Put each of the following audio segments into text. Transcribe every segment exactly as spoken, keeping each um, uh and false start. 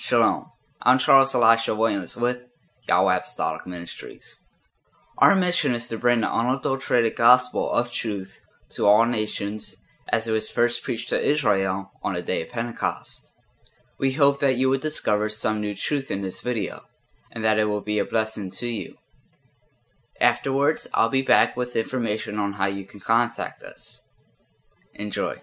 Shalom, I'm Charles Elisha Williams with YAHWAH Apostolic Ministries. Our mission is to bring the unadulterated gospel of truth to all nations as it was first preached to Israel on the day of Pentecost. We hope that you will discover some new truth in this video, and that it will be a blessing to you. Afterwards, I'll be back with information on how you can contact us. Enjoy.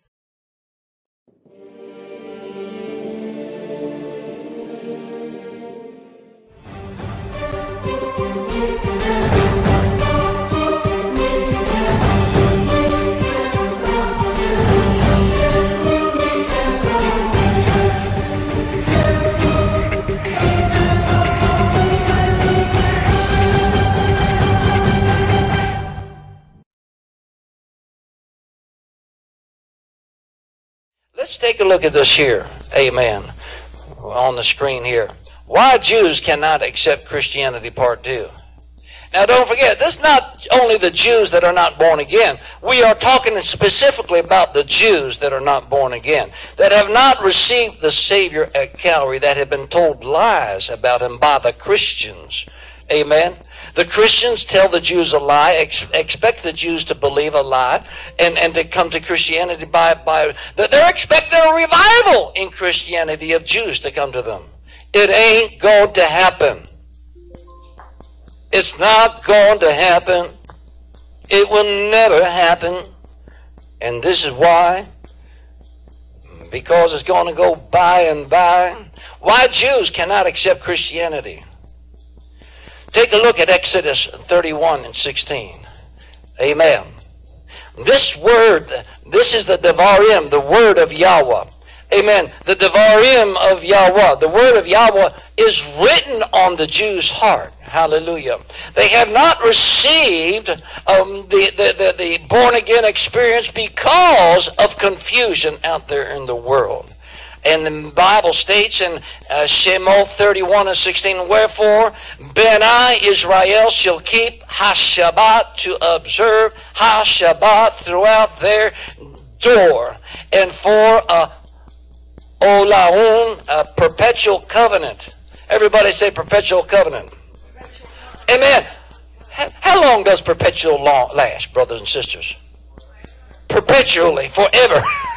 Let's take a look at this here. Amen. On the screen here. Why Jews cannot accept Christianity, part two. Now don't forget, this is not only the Jews that are not born again. We are talking specifically about the Jews that are not born again, that have not received the Savior at Calvary, that have been told lies about him by the Christians. Amen. The Christians tell the Jews a lie, ex expect the Jews to believe a lie, and, and to come to Christianity by, by... They're expecting a revival in Christianity of Jews to come to them. It ain't going to happen. It's not going to happen. It will never happen. And this is why. Because it's going to go by and by. Why Jews cannot accept Christianity. Take a look at Exodus thirty-one and sixteen. Amen. This word, this is the Devarim, the word of Yahweh. Amen. The Devarim of Yahweh, the word of Yahweh is written on the Jews' heart. Hallelujah. They have not received um, the, the, the, the born-again experience because of confusion out there in the world. And the Bible states in uh, Shemot thirty-one and sixteen, wherefore Beni Israel shall keep HaShabbat to observe HaShabbat throughout their door, and for a Olaun, a perpetual covenant. Everybody say perpetual covenant. Perpetual. Amen. How long does perpetual law last, brothers and sisters? Perpetually, forever.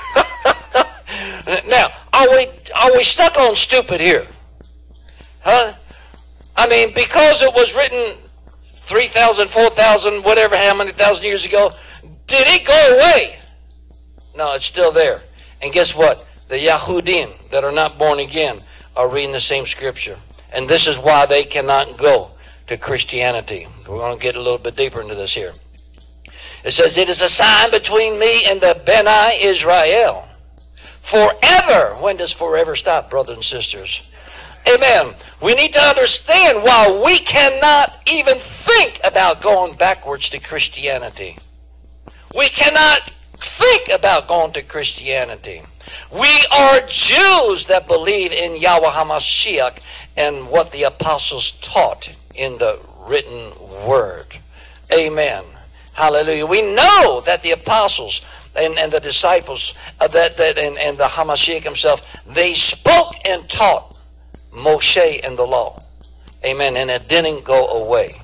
Now, are we, are we stuck on stupid here? Huh? I mean, because it was written three thousand, four thousand, whatever, how many thousand years ago, did it go away? No, it's still there. And guess what? The Yahudim that are not born again are reading the same scripture. And this is why they cannot go to Christianity. We're going to get a little bit deeper into this here. It says, it is a sign between me and the Beni Israel. Forever. When does forever stop, brothers and sisters? Amen. We need to understand why we cannot even think about going backwards to Christianity. We cannot think about going to Christianity. We are Jews that believe in Yahweh HaMashiach and what the apostles taught in the written word. Amen. Hallelujah. We know that the apostles and, and the disciples uh, that, that and, and the HaMashiach himself, they spoke and taught Moshe and the law. Amen. And it didn't go away.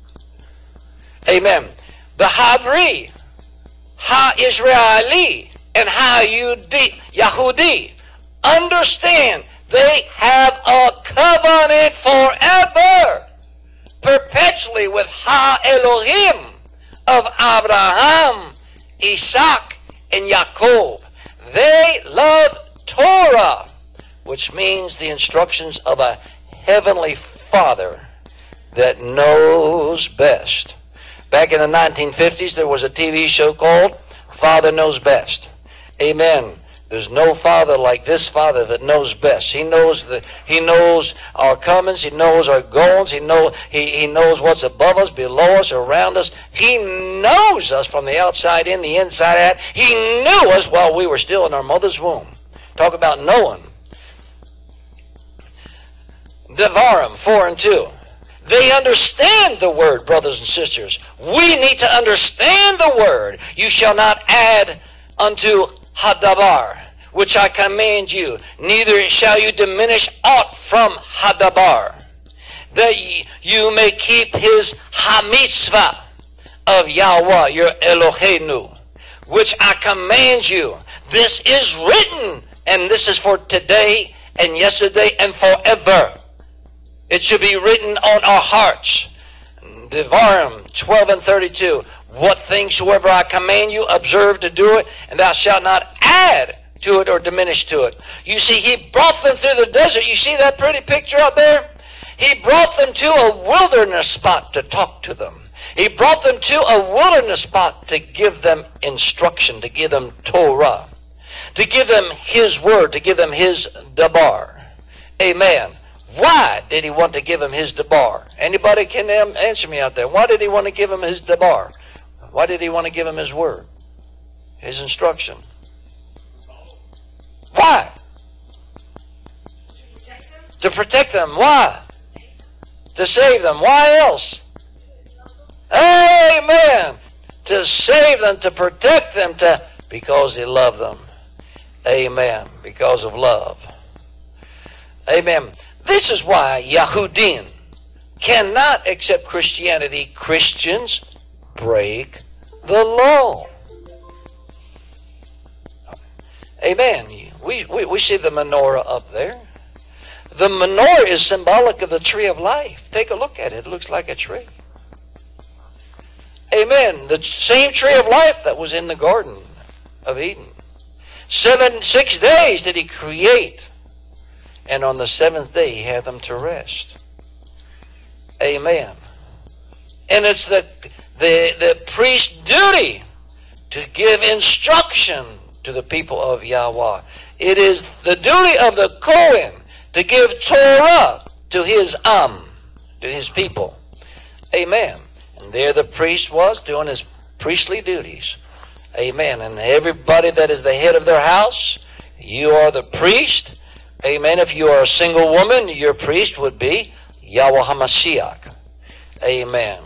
Amen. The Habri, Ha-Israeli, and Ha-Yahudi understand they have a covenant forever, perpetually with Ha-Elohim of Abraham, Isaac, and Jacob. They love Torah, which means the instructions of a heavenly Father that knows best. Back in the nineteen fifties, there was a T V show called Father Knows Best. Amen. There's no father like this Father that knows best. He knows the, He knows our comings. He knows our goings. He know he, he knows what's above us, below us, around us. He knows us from the outside in, the inside out. He knew us while we were still in our mother's womb. Talk about knowing. Devarim four and two. They understand the word, brothers and sisters. We need to understand the word. You shall not add unto Hadabar. which I command you, neither shall you diminish aught from hadabar, that ye, you may keep his hamitzvah of YAHWAH your Eloheinu, which I command you. This is written, and this is for today and yesterday and forever. It should be written on our hearts. Devarim twelve and thirty-two. What things soever I command you, observe to do it, and thou shalt not add to it or diminish to it. You see, he brought them through the desert. You see that pretty picture out there? He brought them to a wilderness spot to talk to them. He brought them to a wilderness spot to give them instruction, to give them Torah, to give them his word, to give them his dabar. Amen. Why did he want to give him his dabar? Anybody can answer me out there. Why did he want to give him his dabar? Why did he want to give him his word? His instruction. Why? To protect them. To protect them. Why? To save them. Why else? Amen. To save them, to protect them, to because he loved them. Amen. Because of love. Amen. This is why Yahudim cannot accept Christianity. Christians break the law. Amen. We, we, we see the menorah up there. The menorah is symbolic of the tree of life. Take a look at it. It looks like a tree. Amen. The same tree of life that was in the Garden of Eden. Seven, six days did he create. And on the seventh day he had them to rest. Amen. And it's the, the, the priest's duty to give instruction to the people of YAHWAH. It is the duty of the Kohen to give Torah to his Am, to his people. Amen. And there the priest was doing his priestly duties. Amen. And everybody that is the head of their house, you are the priest. Amen. If you are a single woman, your priest would be YAHWAH HaMashiach. Amen.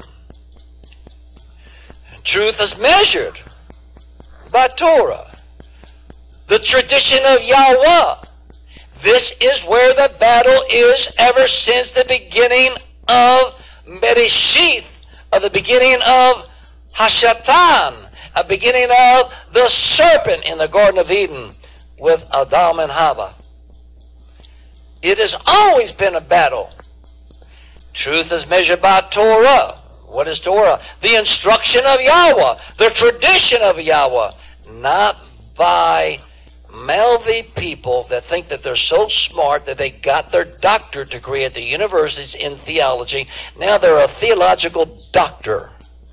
Truth is measured by Torah. The tradition of YAHWAH. This is where the battle is ever since the beginning of Bereshith, of the beginning of Hashatan, a beginning of the serpent in the Garden of Eden with Adam and Hava. It has always been a battle. Truth is measured by Torah. What is Torah? The instruction of YAHWAH, the tradition of YAHWAH, not by mouthy people that think that they're so smart that they got their doctorate degree at the universities in theology. Now they're a theological doctor.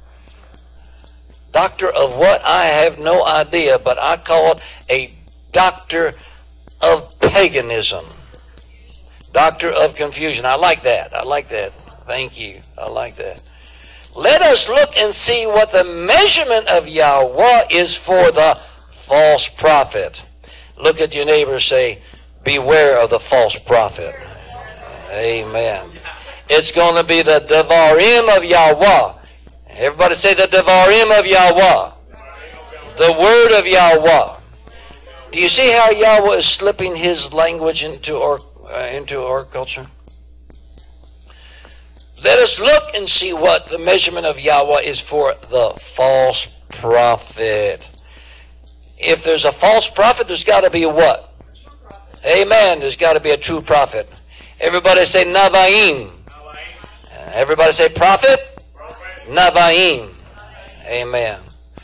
Doctor of what? I have no idea, but I call it a doctor of paganism. Doctor of confusion. I like that. I like that. Thank you. I like that. Let us look and see what the measurement of YAHWAH is for the false prophet. Look at your neighbor and say, beware of the false prophet. Amen. It's going to be the Devarim of YAHWAH. Everybody say the Devarim of YAHWAH. The word of YAHWAH. Do you see how YAHWAH is slipping his language into our, uh, into our culture? Let us look and see what the measurement of YAHWAH is for the false prophet. If there's a false prophet, there's got to be a what? A Amen. There's got to be a true prophet. Everybody say Navaim. Everybody say prophet. prophet. Navaim. Amen.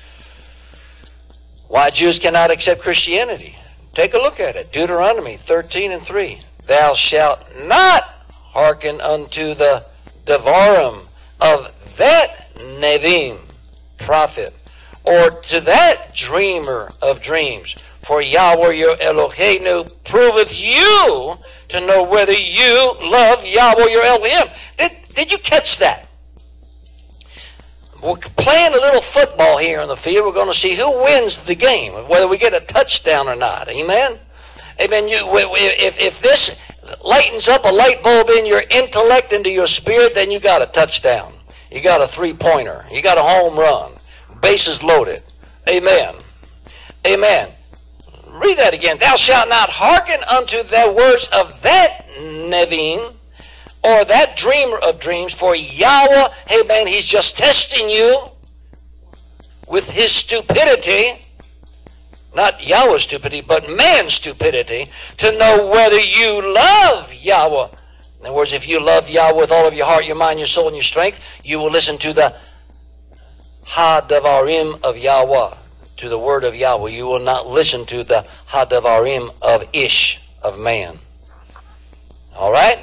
Why Jews cannot accept Christianity? Take a look at it. Deuteronomy thirteen and three. Thou shalt not hearken unto the Devarim of that Nevim, prophet, or to that dreamer of dreams. For YAHWAH your Eloheinu proveth you to know whether you love YAHWAH your Elohim. Did, did you catch that? We're playing a little football here on the field. We're going to see who wins the game, whether we get a touchdown or not. Amen? Amen. You, if, if this lightens up a light bulb in your intellect, into your spirit, then you got a touchdown. You got a three-pointer. You got a home run. Bases loaded. Amen. Amen. read that again. Thou shalt not hearken unto the words of that Nevin, or that dreamer of dreams, for Yahweh, hey man, he's just testing you with his stupidity. Not Yahweh's stupidity, but man's stupidity, to know whether you love Yahweh. In other words, if you love Yahweh with all of your heart, your mind, your soul, and your strength, you will listen to the Ha-Devarim of Yahweh, to the word of Yahweh. You will not listen to the Ha-Devarim of Ish, of man. All right?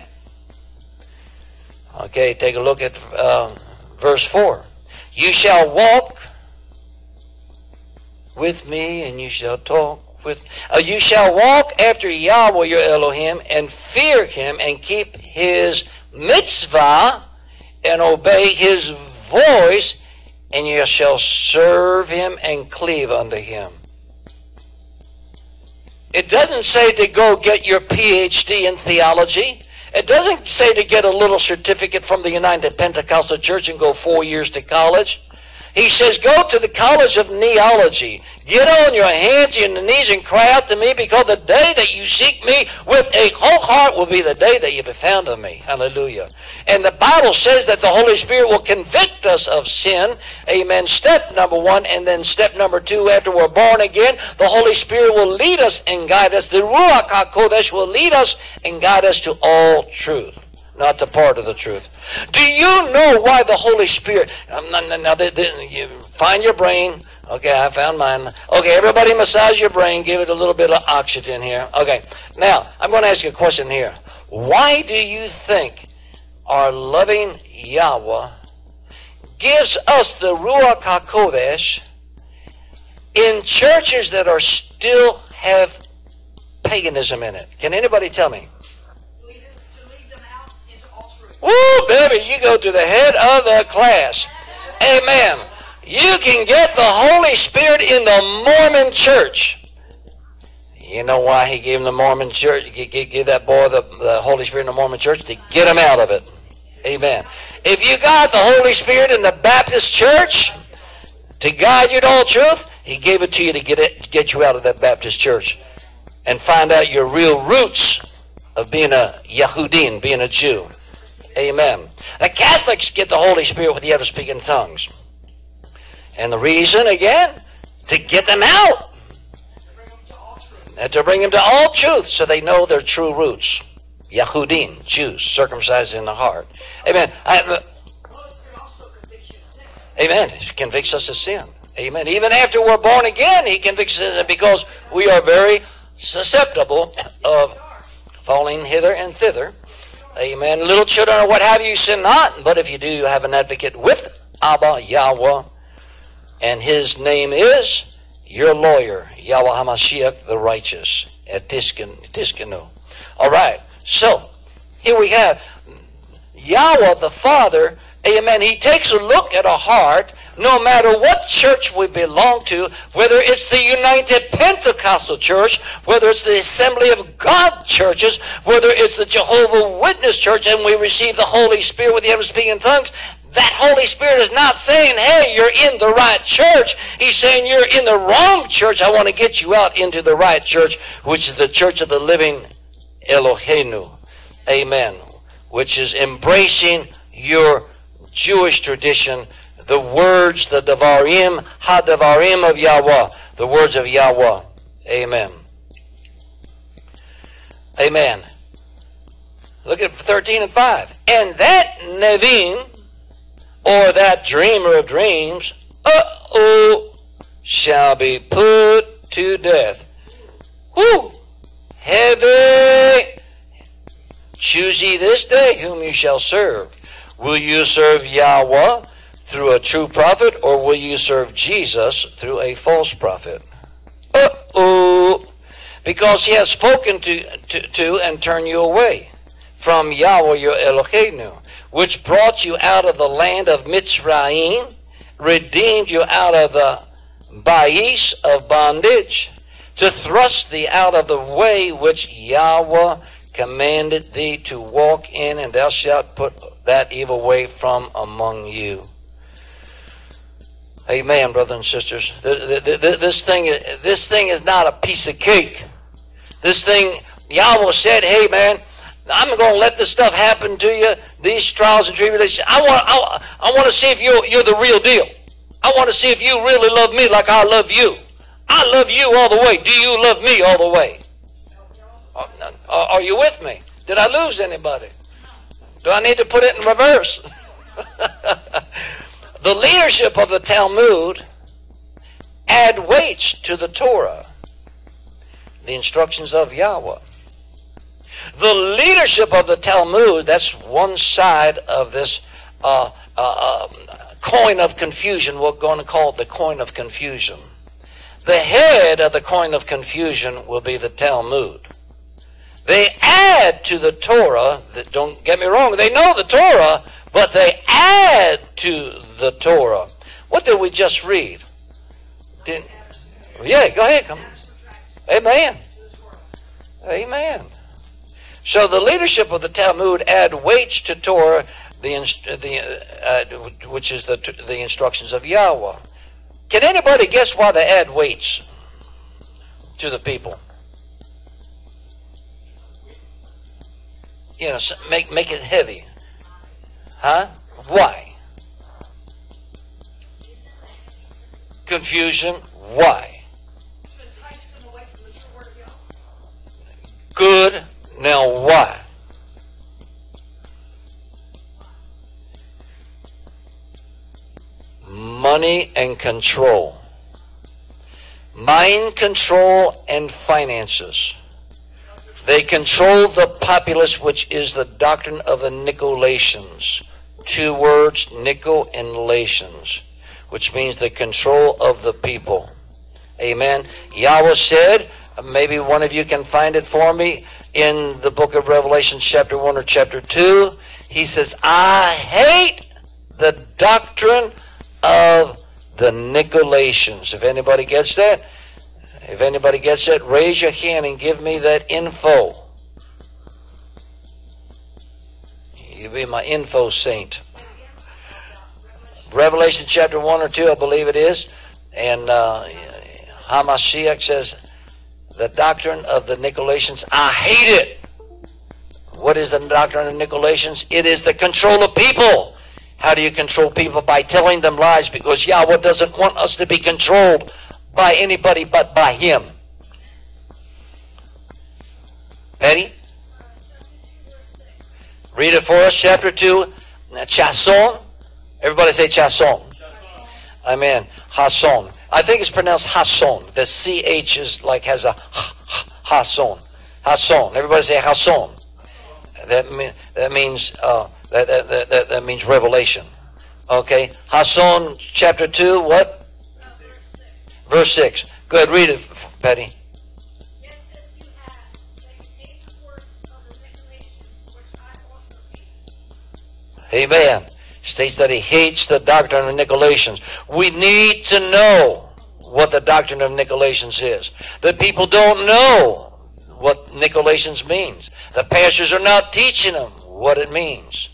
Okay, take a look at uh, verse four. You shall walk with me, and you shall talk with me. Uh, you shall walk after Yahweh your Elohim, and fear him, and keep his mitzvah, and obey his voice, and you shall serve him and cleave unto him. It doesn't say to go get your P H D in theology. It doesn't say to get a little certificate from the United Pentecostal Church and go four years to college. He says, go to the College of Neology. Get on your hands and your knees and cry out to me, because the day that you seek me with a whole heart will be the day that you be found of me. Hallelujah. And the Bible says that the Holy Spirit will convict us of sin. Amen. Step number one. And then step number two, after we're born again, the Holy Spirit will lead us and guide us. The Ruach HaKodesh will lead us and guide us to all truth, not the part of the truth. Do you know why the Holy Spirit... Um, now, now, now, you find your brain. Okay, I found mine. Okay, everybody massage your brain. Give it a little bit of oxygen here. Okay, now, I'm going to ask you a question here. Why do you think our loving Yahweh gives us the Ruach HaKodesh in churches that are still have paganism in it? Can anybody tell me? Woo, baby, you go to the head of the class. Amen. You can get the Holy Spirit in the Mormon church. You know why he gave him the Mormon church? He gave that boy the, the Holy Spirit in the Mormon church? To get him out of it. Amen. If you got the Holy Spirit in the Baptist church to guide you to all truth, he gave it to you to get it, get you out of that Baptist church and find out your real roots of being a Yahudim, being a Jew. Amen. The Catholics get the Holy Spirit with the ever speaking tongues. And the reason, again, to get them out. And to bring them to all truth so they know their true roots. Yahudim, Jews, circumcised in the heart. Amen. I, uh, amen. He convicts us of sin. Amen. Even after we're born again, he convicts us because we are very susceptible of falling hither and thither. Amen. Little children, or what have you, sin not. But if you do, you have an advocate with Abba, Yahweh. And his name is your lawyer, Yahweh HaMashiach, the righteous, at Tiskanu. All right. So, here we have Yahweh the Father. Amen. He takes a look at a heart, no matter what church we belong to, whether it's the United Pentecostal Church, whether it's the Assembly of God churches, whether it's the Jehovah Witness Church, and we receive the Holy Spirit with the ever speaking tongues. That Holy Spirit is not saying, hey, you're in the right church. He's saying you're in the wrong church. I want to get you out into the right church, which is the church of the living Eloheinu. Amen. Which is embracing your Jewish tradition, the words, the Devarim, Ha-Devarim of Yahweh, the words of Yahweh. Amen. Amen. Look at thirteen and five. And that Nevin, or that dreamer of dreams, uh-oh, shall be put to death. Whoo! Heavy! Choose ye this day whom you shall serve. Will you serve Yahweh through a true prophet, or will you serve Jesus through a false prophet? Uh-oh! Because he has spoken to, to, to and turned you away from Yahweh your Eloheinu, which brought you out of the land of Mitzrayim, redeemed you out of the bais of bondage, to thrust thee out of the way which Yahweh commanded thee to walk in, and thou shalt put that evil way from among you. Amen, brothers and sisters. This thing, this thing is not a piece of cake. This thing, Yahweh said, hey man, I'm going to let this stuff happen to you, these trials and tribulations. I want, I, I want to see if you're, you're the real deal. I want to see if you really love me like I love you. I love you all the way. Do you love me all the way? Are, are you with me? Did I lose anybody? Do I need to put it in reverse? The leadership of the Talmud add weights to the Torah, the instructions of Yahweh. The leadership of the Talmud, that's one side of this uh, uh, uh, coin of confusion. We're going to call it the coin of confusion. The head of the coin of confusion will be the Talmud. They add to the Torah, that, don't get me wrong, they know the Torah, but they add to the Torah. What did we just read? Didn't, yeah, go ahead. Come. Amen. Amen. So the leadership of the Talmud add weights to Torah, the, the, uh, which is the, the instructions of Yahweh. Can anybody guess why they add weights to the people? You know, make, make it heavy. Huh? Why? Confusion. Why? To entice them away from the true word of Yahweh. Good. Now why? Money and control. Mind control and finances. They control the populace, which is the doctrine of the Nicolaitans. Two words, Nico and Lations, which means the control of the people. Amen. Yahweh said, maybe one of you can find it for me, in the book of Revelation chapter one or chapter two, he says, I hate the doctrine of the Nicolaitans. If anybody gets that, if anybody gets that, raise your hand and give me that info. You'll be my info saint. Revelation chapter one or two, I believe it is. And uh, Hamashiach says, the doctrine of the Nicolaitans, I hate it. What is the doctrine of the Nicolaitans? It is the control of people. How do you control people? By telling them lies, because Yahweh doesn't want us to be controlled by anybody but by Him. Patty? Read it for us, chapter two. Chason. Everybody say Chason. Amen. Hason. I think it's pronounced Hason. The C H is like has a Hason. Hason. Everybody say Hason. That mean, that means uh, that, that that that means revelation. Okay. Hason chapter two. What? Verse six. Go ahead, read it, Patty. Yet this you have, that you hate the word of the Nicolaitans, which I also hate. Amen. States that he hates the doctrine of Nicolaitans. We need to know what the doctrine of Nicolaitans is. The people don't know what Nicolaitans means. The pastors are not teaching them what it means.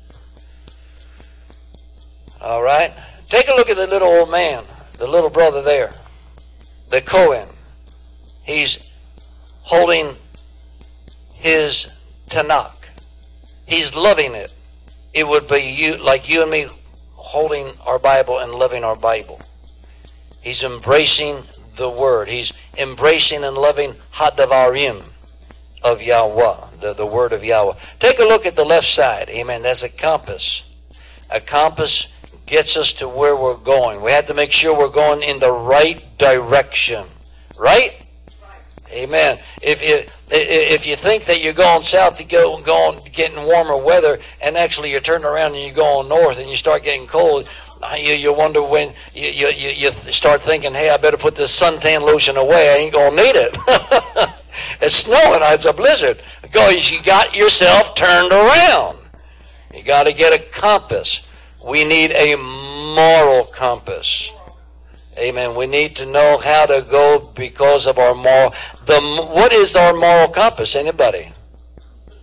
All right? Take a look at the little old man, the little brother there, the Cohen. He's holding his Tanakh. He's loving it. It would be you, like you and me holding our Bible and loving our Bible. He's embracing the Word. He's embracing and loving Hadavarim of Yahweh, the, the Word of Yahweh. Take a look at the left side. Amen. That's a compass. A compass gets us to where we're going. We have to make sure we're going in the right direction. Right? Amen. If you if you think that you're going south to go going getting warmer weather, and actually you're turning around and you're going north and you start getting cold, you you wonder when you you you start thinking, hey, I better put this suntan lotion away. I ain't gonna need it. It's snowing. It's a blizzard. Because you got yourself turned around. You got to get a compass. We need a moral compass. Amen. We need to know how to go because of our moral. The what is our moral compass? Anybody?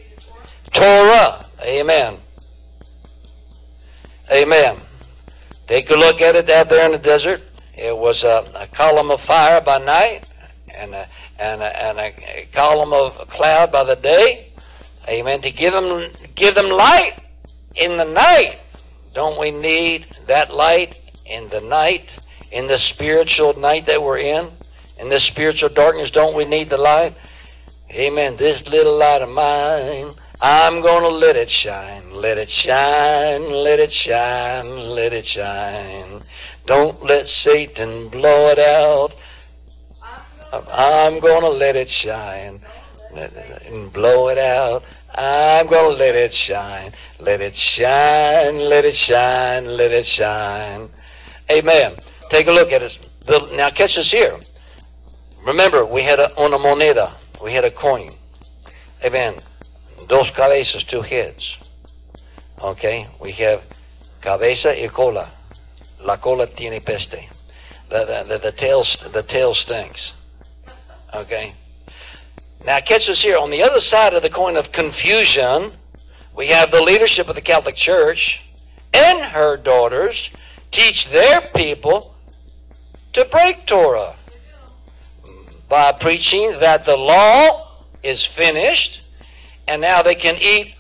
Torah. Amen. Amen. Take a look at it out there in the desert. It was a, a column of fire by night and a, and, a, and a, a column of cloud by the day. Amen. To give them, give them light in the night. Don't we need that light in the night? In the spiritual night that we're in? In this spiritual darkness, don't we need the light? Amen. This little light of mine, I'm going to let it shine. Let it shine, let it shine, let it shine. Don't let Satan blow it out. I'm going to let it shine and blow it out. I'm going to let it shine. Let it shine, let it shine, let it shine. Amen. Take a look at it. Now catch us here. Remember, we had a, una moneda. We had a coin. Amen. Dos cabezas, two heads. Okay. We have cabeza y cola. La cola tiene peste. The, the, the, the, tail, the tail stinks. Okay. Now catch us here. On the other side of the coin of confusion, we have the leadership of the Catholic Church and her daughters teach their people to break Torah by preaching that the law is finished and now they can eat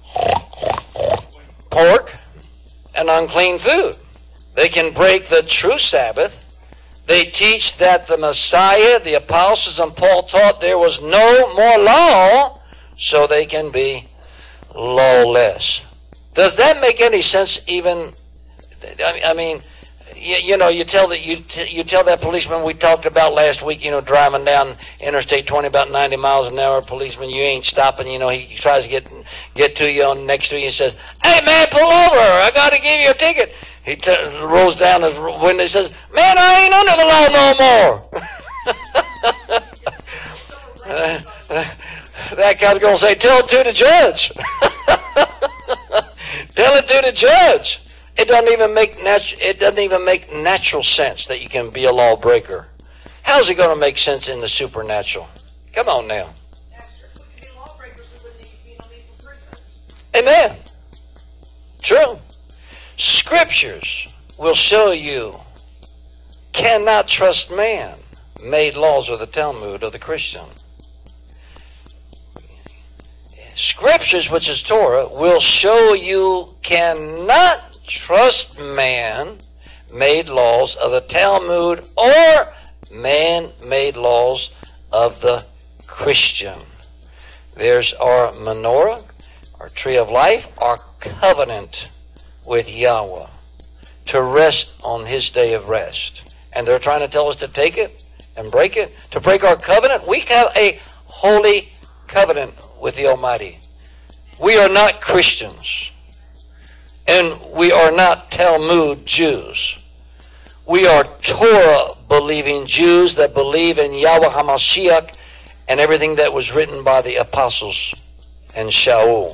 pork and unclean food. They can break the true Sabbath. They teach that the Messiah, the apostles, and Paul taught there was no more law, so they can be lawless. Does that make any sense? Even, I mean, you, you know, you tell that you you tell that policeman we talked about last week, you know, driving down Interstate twenty about ninety miles an hour. Policeman, you ain't stopping. You know, he tries to get get to you on next to you and says, "Hey man, pull over! I got to give you a ticket." He t rolls down his window and says, "Man, I ain't under the law no more." uh, uh, that guy's going to say, "Tell it to the judge." Tell it to the judge. It doesn't even make natu it doesn't even make natural sense that you can be a lawbreaker. How's it going to make sense in the supernatural? Come on now. Amen. True. Scriptures will show you cannot trust man. Made laws of the Talmud of the Christian. Scriptures, which is Torah, will show you cannot trust man made laws of the Talmud or man-made laws of the Christian. There's our menorah, our tree of life, our covenant with Yahweh to rest on his day of rest. And they're trying to tell us to take it and break it. To break our covenant, we have a holy covenant with the Almighty. We are not Christians. And we are not Talmud Jews. We are Torah-believing Jews that believe in Yahweh HaMashiach and everything that was written by the apostles and Shaul.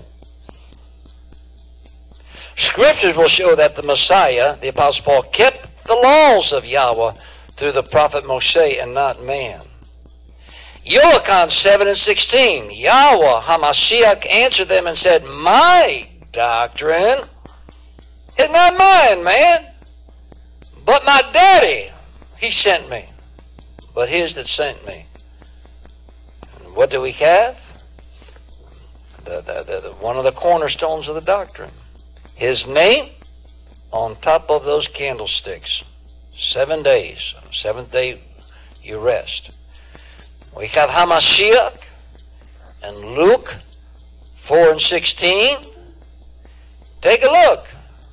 Scriptures will show that the Messiah, the Apostle Paul, kept the laws of Yahweh through the prophet Moshe and not man. Yohanan seven and sixteen, Yahweh HaMashiach answered them and said, "My doctrine is not mine, man, but my daddy, he sent me, but his that sent me." And what do we have? The, the, the, the, one of the cornerstones of the doctrine. His name on top of those candlesticks. Seven days. Seventh day you rest. We have HaMashiach and Luke four and sixteen. Take a look.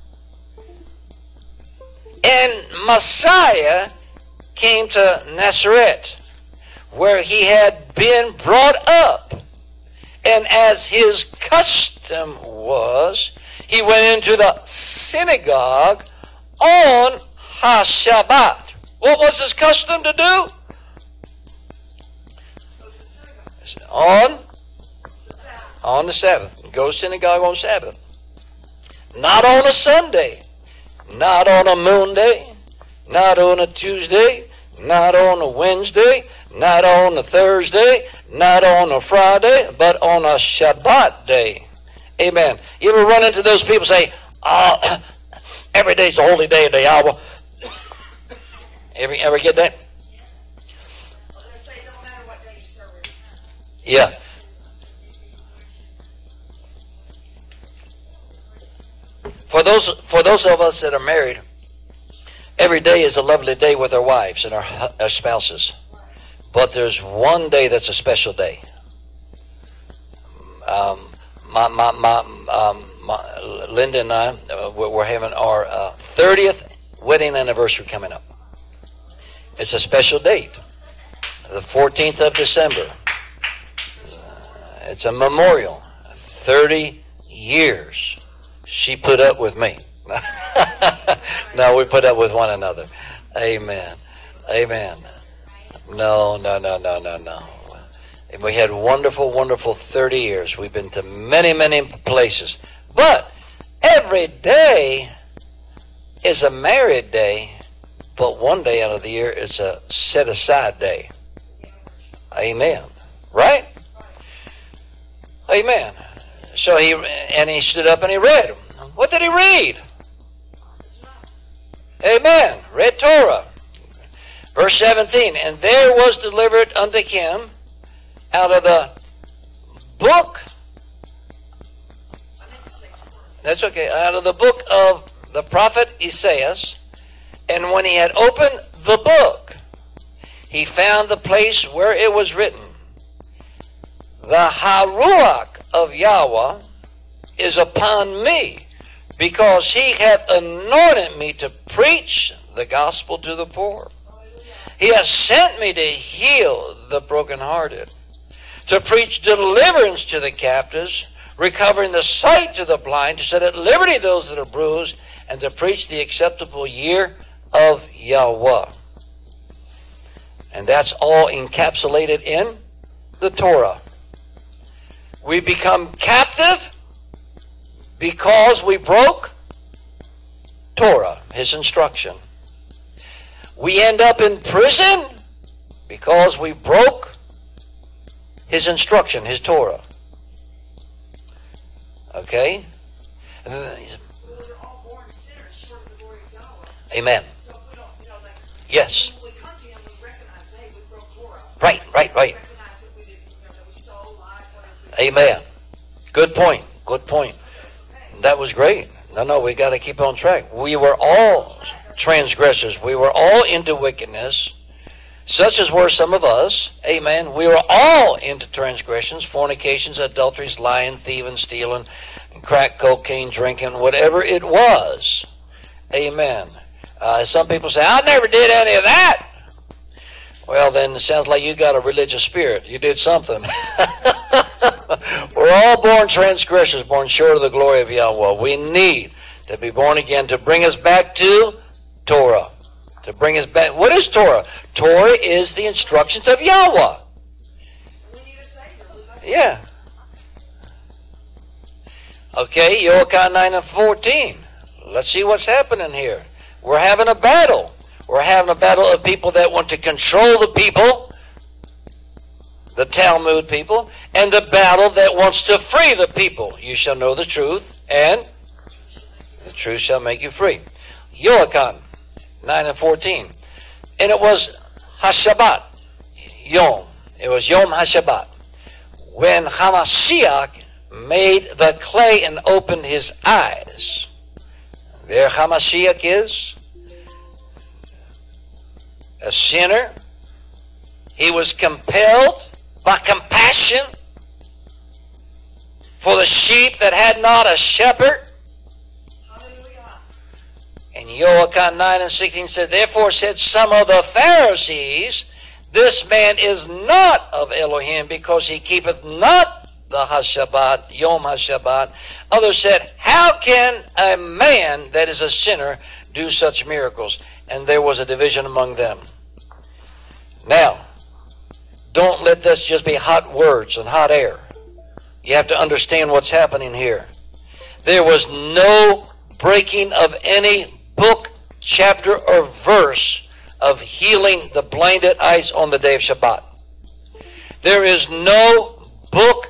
And Messiah came to Nazareth, where he had been brought up. And as his custom was, he went into the synagogue on HaShabbat. What was his custom to do? On, on the Sabbath. Go to synagogue on Sabbath. Not on a Sunday. Not on a moon day. Not on a Tuesday. Not on a Wednesday. Not on a Thursday. Not on a Friday. But on a Shabbat day. Amen. You ever run into those people say, oh, Every day is a holy day of the Yahweh. Ever, ever get that? Well, they say no matter what day you serve it. Yeah. For those, for those of us that are married, every day is a lovely day with our wives and our, our spouses. But there's one day that's a special day. Um, my, my, my, um, my, Linda and I, uh, we're having our uh, thirtieth wedding anniversary coming up. It's a special date, the fourteenth of December. Uh, it's a memorial. thirty years she put up with me. No, we put up with one another. Amen. Amen. No, no, no, no, no, no. And we had wonderful, wonderful thirty years. We've been to many, many places. But every day is a married day, but one day out of the year is a set-aside day. Amen. Right? Amen. So he, and he stood up and he read. What did he read? Amen. Read Torah. Verse seventeen, and there was delivered unto him out of the book, that's okay, out of the book of the prophet Isaiah, and when he had opened the book, he found the place where it was written, the YAHWAH of YAHWAH is upon me, because he hath anointed me to preach the gospel to the poor. He has sent me to heal the brokenhearted, to preach deliverance to the captives, recovering the sight to the blind, to set at liberty those that are bruised, and to preach the acceptable year of Yahweh. And that's all encapsulated in the Torah. We become captive because we broke Torah, his instruction. We end up in prison because we broke his instruction, his Torah. Okay? Amen. Yes. Right, right, right. Amen. Good point. Good point. That was great. No, no, we got to keep on track. We were all transgressors. We were all into wickedness, such as were some of us. Amen. We were all into transgressions, fornications, adulteries, lying, thieving, stealing, crack, cocaine, drinking, whatever it was. Amen. Uh, some people say, I never did any of that. Well, then it sounds like you got a religious spirit. You did something. We're all born transgressors, born short of the glory of Yahweh. We need to be born again to bring us back to Torah. To bring us back. What is Torah? Torah is the instructions of Yahweh. Yeah. Okay, YAHWAH nine and fourteen. Let's see what's happening here. We're having a battle. We're having a battle of people that want to control the people, the Talmud people, and the battle that wants to free the people. You shall know the truth, and the truth shall make you free. YAHWAH nine and fourteen. And it was HaShabbat, Yom. It was Yom HaShabbat. When Hamashiach made the clay and opened his eyes. There Hamashiach is. A sinner. He was compelled by compassion for the sheep that had not a shepherd. Hallelujah. And YAHWAH nine and sixteen said, therefore said some of the Pharisees, this man is not of Elohim, because he keepeth not the HaShabbat, Yom HaShabbat. Others said, how can a man that is a sinner do such miracles? And there was a division among them. Now, don't let this just be hot words and hot air. You have to understand what's happening here. There was no breaking of any book, chapter, or verse of healing the blinded eyes on the day of Shabbat. There is no book,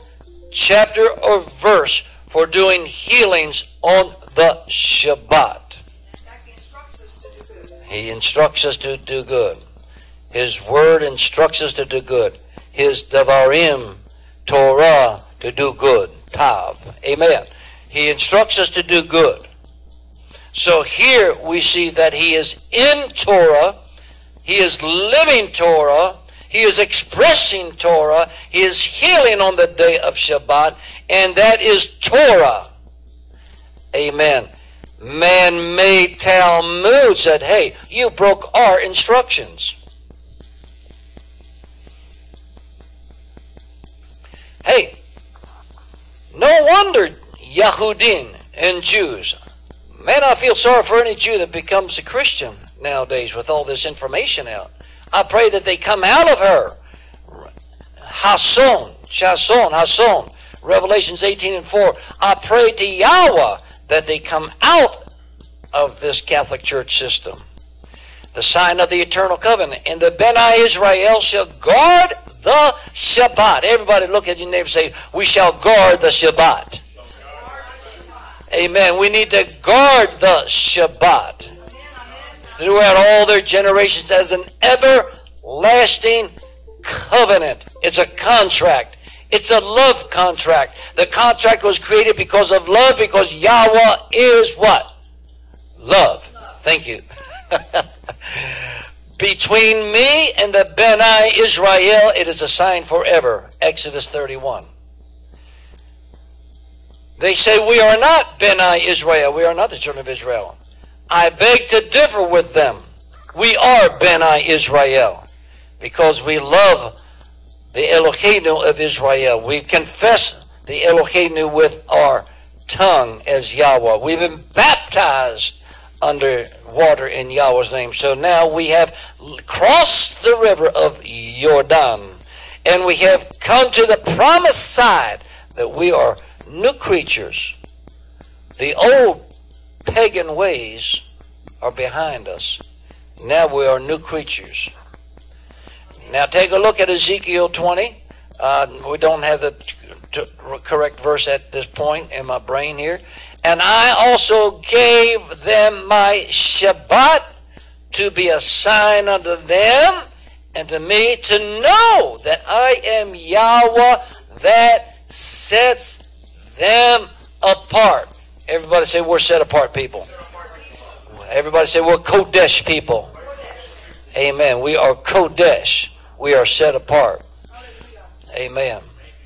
chapter, or verse for doing healings on the Shabbat. He instructs us to do good. His word instructs us to do good. His Devarim, Torah, to do good. Tav. Amen. He instructs us to do good. So here we see that he is in Torah. He is living Torah. He is expressing Torah. He is healing on the day of Shabbat. And that is Torah. Amen. Man-made Talmud said, hey, you broke our instructions. Hey, no wonder Yahudim and Jews. Man, I feel sorry for any Jew that becomes a Christian nowadays with all this information out. I pray that they come out of her. Hason, Shason, Hason, Revelations eighteen and four. I pray to YAHWAH that they come out of this Catholic Church system. The sign of the eternal covenant. And the Beni Israel shall guard the Shabbat. Everybody look at your neighbor and say, we shall guard the Shabbat. Amen. We need to guard the Shabbat throughout all their generations as an everlasting covenant. It's a contract. It's a love contract. The contract was created because of love, because YAHWAH is what? Love. Thank you. Between me and the Beni Israel, it is a sign forever. Exodus thirty-one. They say we are not Beni Israel. We are not the children of Israel. I beg to differ with them. We are Beni Israel because we love the Eloheinu of Israel. We confess the Eloheinu with our tongue as YAHWAH. We've been baptized under water in YAHWAH's name. So now we have crossed the river of Jordan, and we have come to the promised side that we are new creatures. The old pagan ways are behind us. Now we are new creatures. Now take a look at Ezekiel twenty. Uh, we don't have the correct verse at this point in my brain here. And I also gave them my Shabbat to be a sign unto them and to me to know that I am YAHWAH that sets them apart. Everybody say we're set apart people. Everybody say we're Kodesh people. Amen. We are Kodesh. We are set apart. Amen.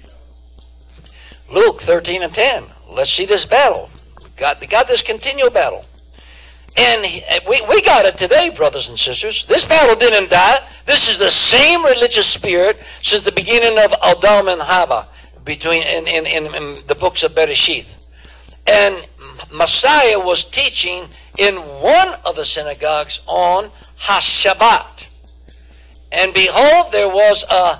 Luke thirteen and ten. Let's see this battle. Got, got this continual battle. And we, we got it today, brothers and sisters. This battle didn't die. This is the same religious spirit since the beginning of Adam and Hava between in, in, in, in the books of Bereshith. And Messiah was teaching in one of the synagogues on HaShabbat. And behold, there was a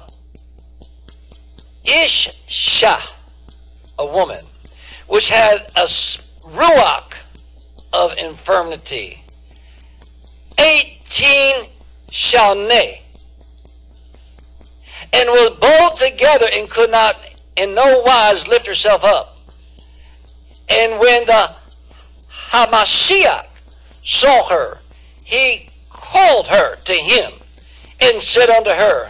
Isha, a woman, which had a ruach of infirmity, eighteen shalneh, and was bowed together and could not in no wise lift herself up. And when the Hamashiach saw her, he called her to him and said unto her,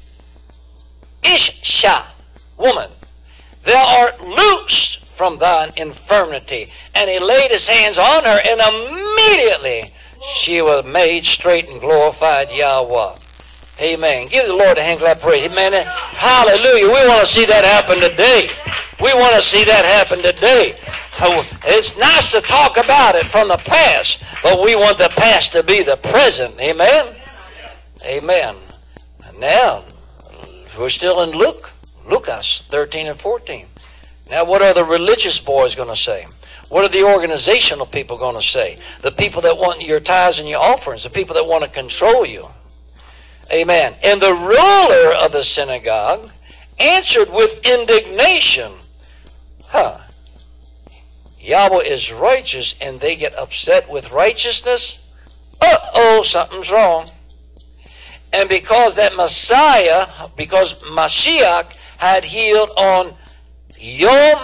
Isha, woman, thou art loosed from thine infirmity. And he laid his hands on her, and immediately she was made straight and glorified YAHWAH. Amen. Give the Lord a hand clap praise. Amen. Hallelujah. We want to see that happen today. We want to see that happen today. It's nice to talk about it from the past, but we want the past to be the present. Amen. Amen. Now, we're still in Luke. Lucas thirteen and fourteen. Now, what are the religious boys going to say? What are the organizational people going to say? The people that want your tithes and your offerings. The people that want to control you. Amen. And the ruler of the synagogue answered with indignation. Huh. YAHWAH is righteous and they get upset with righteousness? Uh-oh, something's wrong. And because that Messiah, because Mashiach had healed on Yom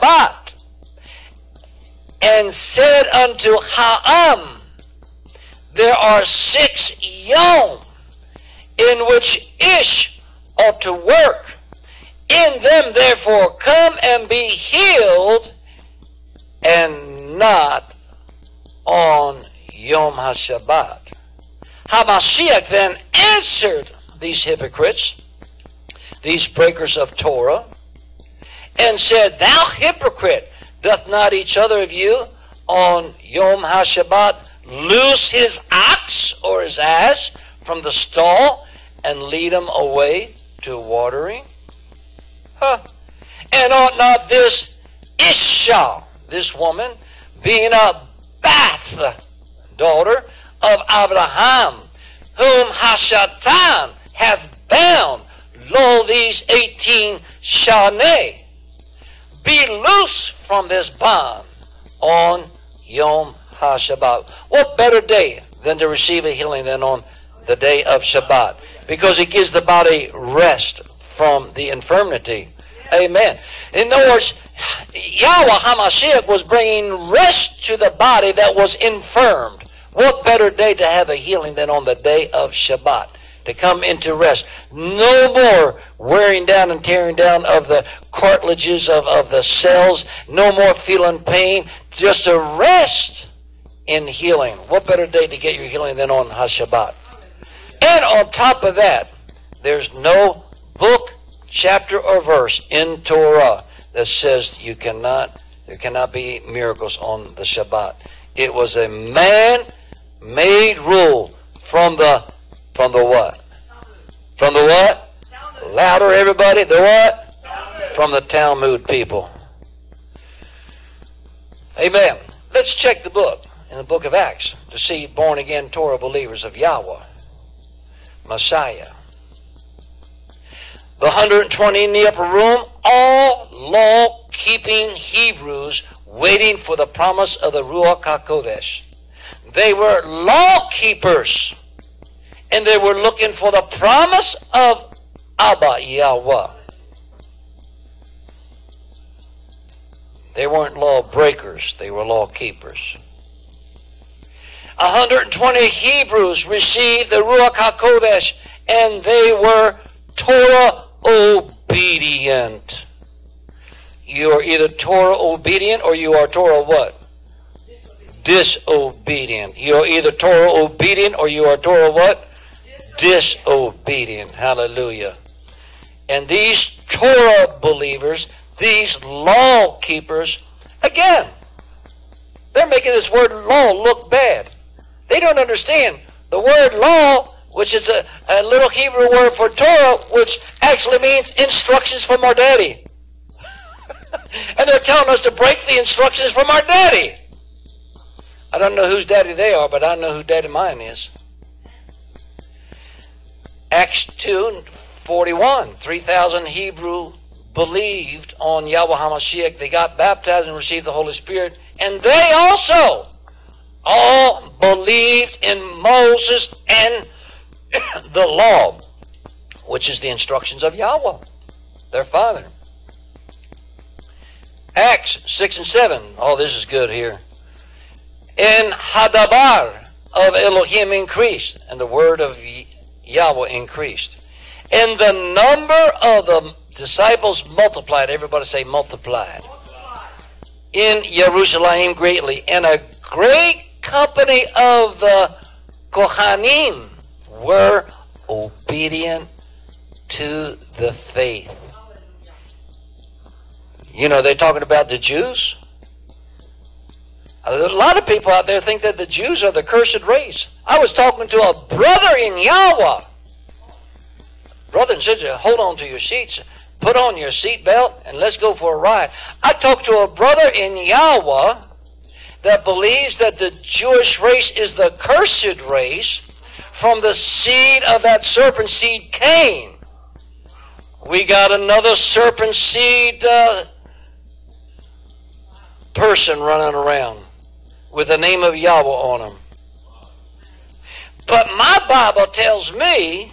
HaShabbat and said unto Ha'am, there are six yom in which Ish ought to work. In them therefore come and be healed, and not on Yom HaShabbat. HaMashiach then answered these hypocrites, these breakers of Torah, and said, Thou hypocrite, doth not each other of you on Yom HaShabbat loose his ox or his ass from the stall and lead him away to watering? Huh. And ought not this Isha, this woman, being a Bath daughter of Abraham, whom Hashatan hath bound, lo, these eighteen Shaneh, be loose from this bond on Yom HaShabbat. What better day than to receive a healing than on the day of Shabbat? Because it gives the body rest from the infirmity. Amen. In other words, Yahweh HaMashiach was bringing rest to the body that was infirmed. What better day to have a healing than on the day of Shabbat? To come into rest. No more wearing down and tearing down of the cartilages of, of the cells. No more feeling pain. Just a rest in healing. What better day to get your healing than on HaShabbat? And on top of that, there's no book, chapter, or verse in Torah that says you cannot, there cannot be miracles on the Shabbat. It was a man-made rule from the From the what? From the what? Talmud. Louder, everybody. The what? Talmud. From the Talmud people. Amen. Let's check the book, in the book of Acts, to see born-again Torah believers of Yahweh, Messiah. The one hundred twenty in the upper room, all law-keeping Hebrews waiting for the promise of the Ruach HaKodesh. They were law-keepers. And they were looking for the promise of Abba Yahweh. They weren't law breakers, they were law keepers. one hundred twenty Hebrews received the Ruach HaKodesh, and they were Torah obedient. You are either Torah obedient or you are Torah what? Disobedient. Disobedient. You are either Torah obedient or you are Torah what? Disobedient. Hallelujah. And these Torah believers, these law keepers, again, they're making this word law look bad. They don't understand the word law, which is a, a little Hebrew word for Torah, which actually means instructions from our daddy. And they're telling us to break the instructions from our daddy. I don't know whose daddy they are, but I know who daddy mine is. Acts two forty-one, three thousand Hebrew believed on Yahweh HaMashiach. They got baptized and received the Holy Spirit. And they also all believed in Moses and the law, which is the instructions of Yahweh, their father. Acts six and seven. Oh, this is good here. And Hadabar of Elohim increased, and the word of Yahweh increased. And the number of the disciples multiplied. Everybody say multiplied. Multiplied. In Jerusalem greatly. And a great company of the Kohanim were obedient to the faith. You know, they're talking about the Jews. A lot of people out there think that the Jews are the cursed race. I was talking to a brother in Yahweh. Brother and sister, hold on to your seats. Put on your seatbelt and let's go for a ride. I talked to a brother in Yahweh that believes that the Jewish race is the cursed race from the seed of that serpent seed Cain. We got another serpent seed uh, person running around with the name of Yahweh on him. But my Bible tells me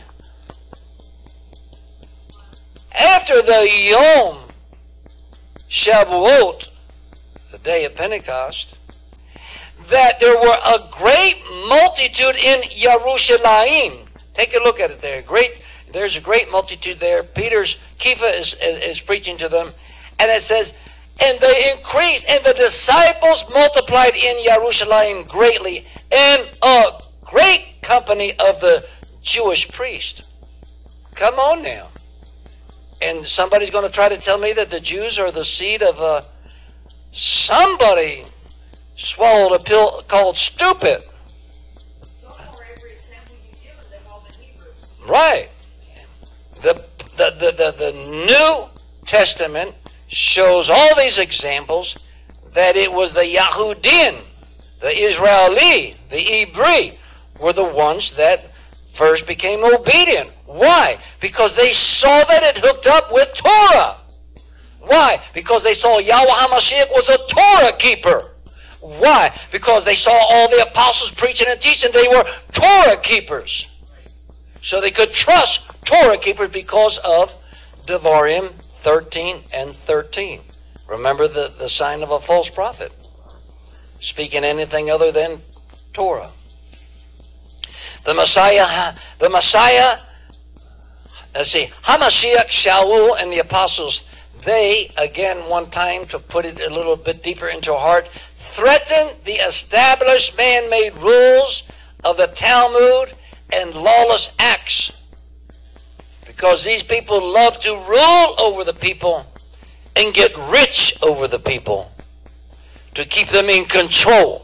after the Yom Shavuot, the day of Pentecost, that there were a great multitude in Yerushalayim. Take a look at it there. Great, there's a great multitude there. Peter's, Kepha is, is, is preaching to them. And it says, and they increased, and the disciples multiplied in Yerushalayim greatly, and a great company of the Jewish priests. Come on now. And somebody's going to try to tell me that the Jews are the seed of a... Somebody swallowed a pill called stupid. So for every example you give, they've all been Hebrews. Right. The, the, the, the, the New Testament shows all these examples that it was the Yahudim, the Israeli, the Hebrew, were the ones that first became obedient. Why? Because they saw that it hooked up with Torah. Why? Because they saw YAHWAH HaMashiach was a Torah keeper. Why? Because they saw all the apostles preaching and teaching. They were Torah keepers. So they could trust Torah keepers because of Devarim thirteen and thirteen. Remember the, the sign of a false prophet. Speaking anything other than Torah. The Messiah, the Messiah, let's see, HaMashiach, Shaul, and the apostles, they, again, one time, to put it a little bit deeper into our heart, threatened the established man-made rules of the Talmud and lawless acts. Because these people love to rule over the people and get rich over the people to keep them in control.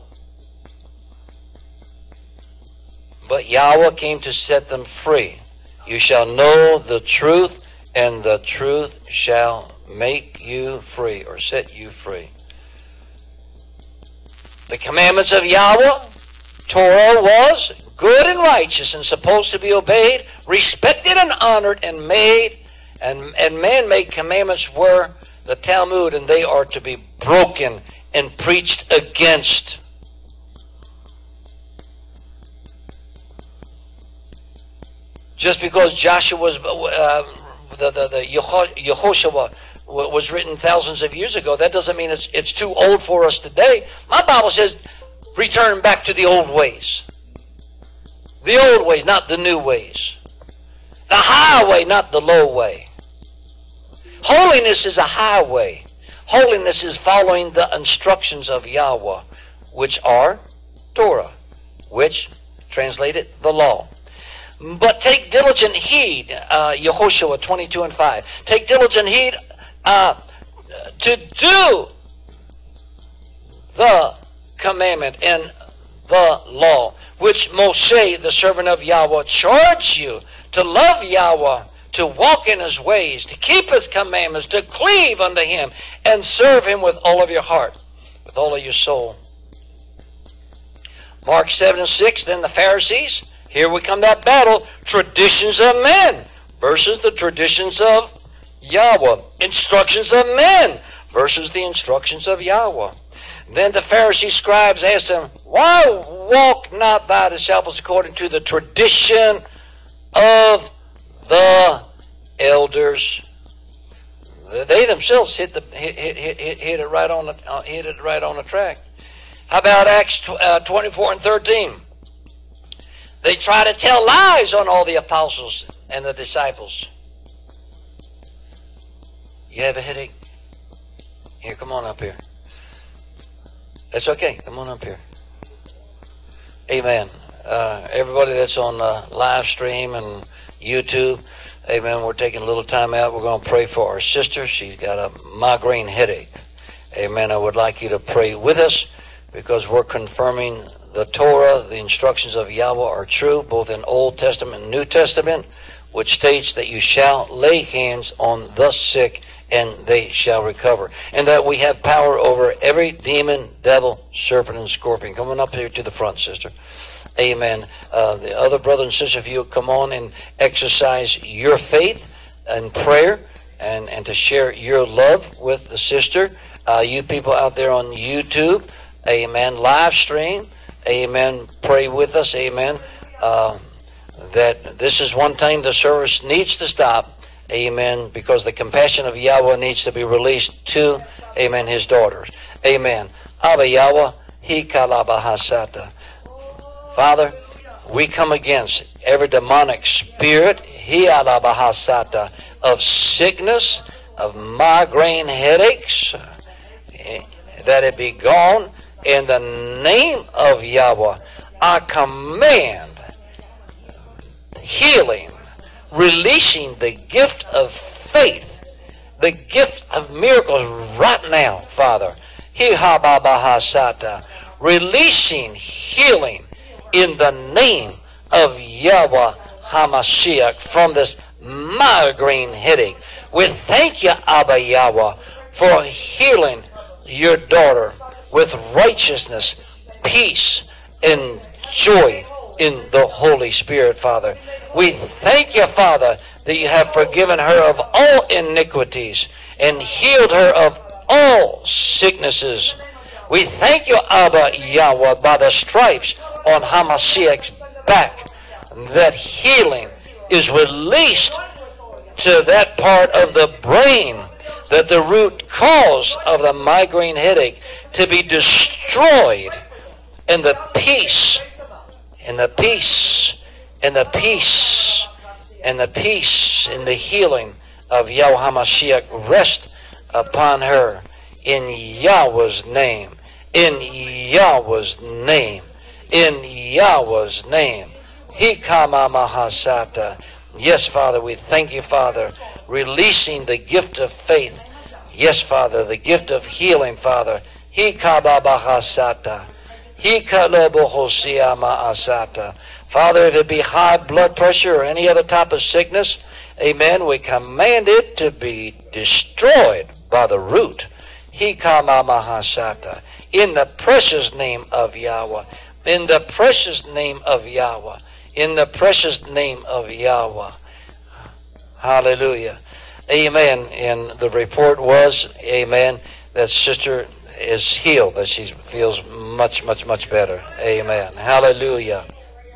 But YAHWAH came to set them free. You shall know the truth, and the truth shall make you free, or set you free. The commandments of YAHWAH, Torah, was good and righteous and supposed to be obeyed, respected and honored, and made, and, and man-made commandments were the Talmud, and they are to be broken and preached against. Just because Joshua was, uh, the, the, the Yehoshua was written thousands of years ago, that doesn't mean it's, it's too old for us today. My Bible says, return back to the old ways. The old ways, not the new ways. The highway, not the low way. Holiness is a highway. Holiness is following the instructions of YAHWAH, which are Torah, which, translated, the law. But take diligent heed, uh, Yehoshua twenty-two and five. Take diligent heed uh, to do the commandment and the law, which Moshe, the servant of YAHWAH, charged you to love YAHWAH, to walk in his ways, to keep his commandments, to cleave unto him, and serve him with all of your heart, with all of your soul. Mark seven and six, then the Pharisees, here we come to that battle, traditions of men versus the traditions of YAHWAH. Instructions of men versus the instructions of YAHWAH. Then the Pharisee scribes asked him, why walk not thy disciples according to the tradition of the elders? They themselves hit the hit hit hit, hit it right on the uh, hit it right on the track. How about Acts uh, twenty-four and thirteen? They try to tell lies on all the apostles and the disciples. You have a headache? Here, come on up here. That's okay. Come on up here. Amen. Uh, everybody that's on uh, live stream and YouTube, amen, we're taking a little time out. We're going to pray for our sister. She's got a migraine headache. Amen. I would like you to pray with us because we're confirming the Torah, the instructions of YAHWAH are true, both in Old Testament and New Testament, which states that you shall lay hands on the sick and they shall recover. And that we have power over every demon, devil, serpent, and scorpion. Come on up here to the front, sister. Amen. Uh, the other brother and sister, if you come on and exercise your faith and prayer and, and to share your love with the sister. Uh, you people out there on YouTube, amen, live stream, amen, pray with us, amen, uh, that this is one time the service needs to stop, amen, because the compassion of YAHWAH needs to be released to, amen, his daughters. Amen. Abba YAHWAH, Hikalabahasata. Father, we come against every demonic spirit, hialabahasata, of sickness, of migraine headaches, that it be gone in the name of Yahweh. I command healing, releasing the gift of faith, the gift of miracles right now, Father. Hihababahasata, releasing healing in the name of Yahweh HaMashiach from this migraine headache. We thank you, Abba Yahweh, for healing your daughter with righteousness, peace, and joy in the Holy Spirit, Father. We thank you, Father, that you have forgiven her of all iniquities and healed her of all sicknesses. We thank you, Abba Yahweh, by the stripes on Hamashiach's back, that healing is released to that part of the brain, that the root cause of the migraine headache to be destroyed, and the peace, and the peace, and the peace, and the peace, and the healing of Yahweh HaMashiach rest upon her in Yahweh's name, in Yahweh's name, in Yahweh's name. Hikama Mahasata. Yes, Father, we thank you, Father, releasing the gift of faith. Yes, Father, the gift of healing, Father. Hikaba Bahasata. Hikalobohosia Maasata. Father, if it be high blood pressure or any other type of sickness, amen, we command it to be destroyed by the root. Hikama Mahasata. In the precious name of Yahweh. In the precious name of Yahweh. In the precious name of Yahweh. Hallelujah. Amen. And the report was, amen, that sister is healed, that she feels much, much, much better. Amen. Hallelujah.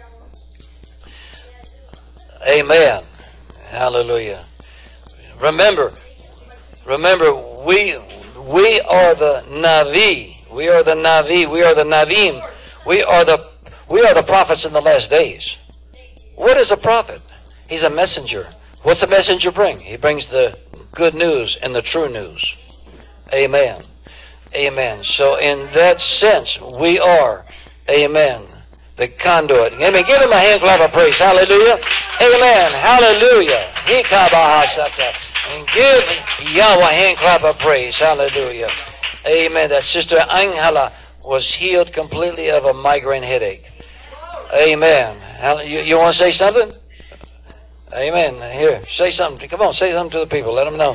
Amen. Hallelujah. Remember, remember, we we are the Navi. We are the Navi. We are the Navim. We are the we are the prophets in the last days. What is a prophet? He's a messenger. What's a messenger bring? He brings the good news and the true news. Amen. Amen. So in that sense, we are, amen, the conduit. Amen. Give him a hand clap of praise. Hallelujah. Amen. Hallelujah. And give Yahweh a hand clap of praise. Hallelujah. Amen. That Sister Angela was healed completely of a migraine headache. Amen. You, you want to say something? Amen. Here, say something. Come on, say something to the people. Let them know.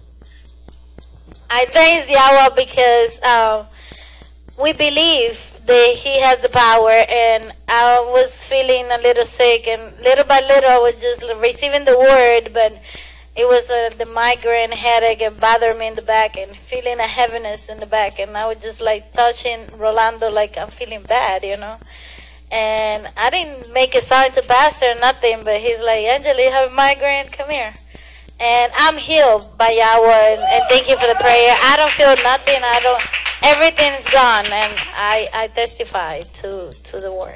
I thank Yahweh because um, we believe that He has the power, and I was feeling a little sick, and little by little I was just receiving the word, but it was uh, the migraine headache and bothering me in the back and feeling a heaviness in the back, and I was just like touching Rolando like I'm feeling bad, you know. And I didn't make a sign to pastor or nothing, but he's like, Angela, you have a migraine? Come here. And I'm healed by Yahweh, and, and thank you for the prayer. I don't feel nothing. I don't. Everything's gone, and I, I testify to, to the word.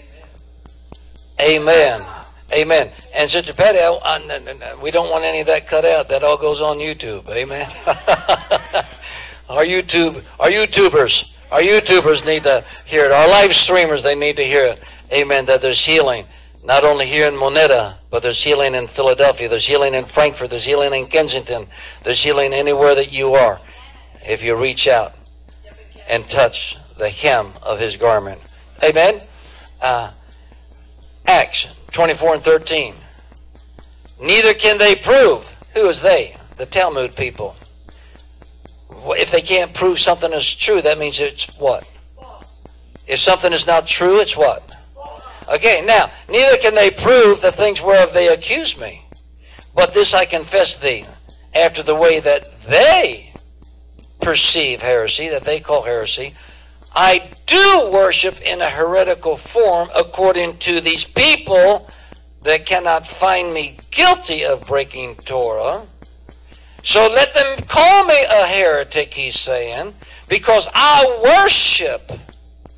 Amen. Amen. And Sister Patty, I, I, we don't want any of that cut out. That all goes on YouTube. Amen. Our YouTube, our YouTubers, our YouTubers need to hear it. Our live streamers, they need to hear it. Amen. That there's healing. Not only here in Moneta, but there's healing in Philadelphia. There's healing in Frankfurt. There's healing in Kensington. There's healing anywhere that you are. If you reach out and touch the hem of His garment. Amen. Uh, Acts twenty-four and thirteen. Neither can they prove. Who is they? The Talmud people. If they can't prove something is true, that means it's what? If something is not true, it's what? Okay, now, neither can they prove the things whereof they accuse me. But this I confess thee, after the way that they perceive heresy, that they call heresy, I do worship in a heretical form according to these people that cannot find me guilty of breaking Torah. So let them call me a heretic, he's saying, because I worship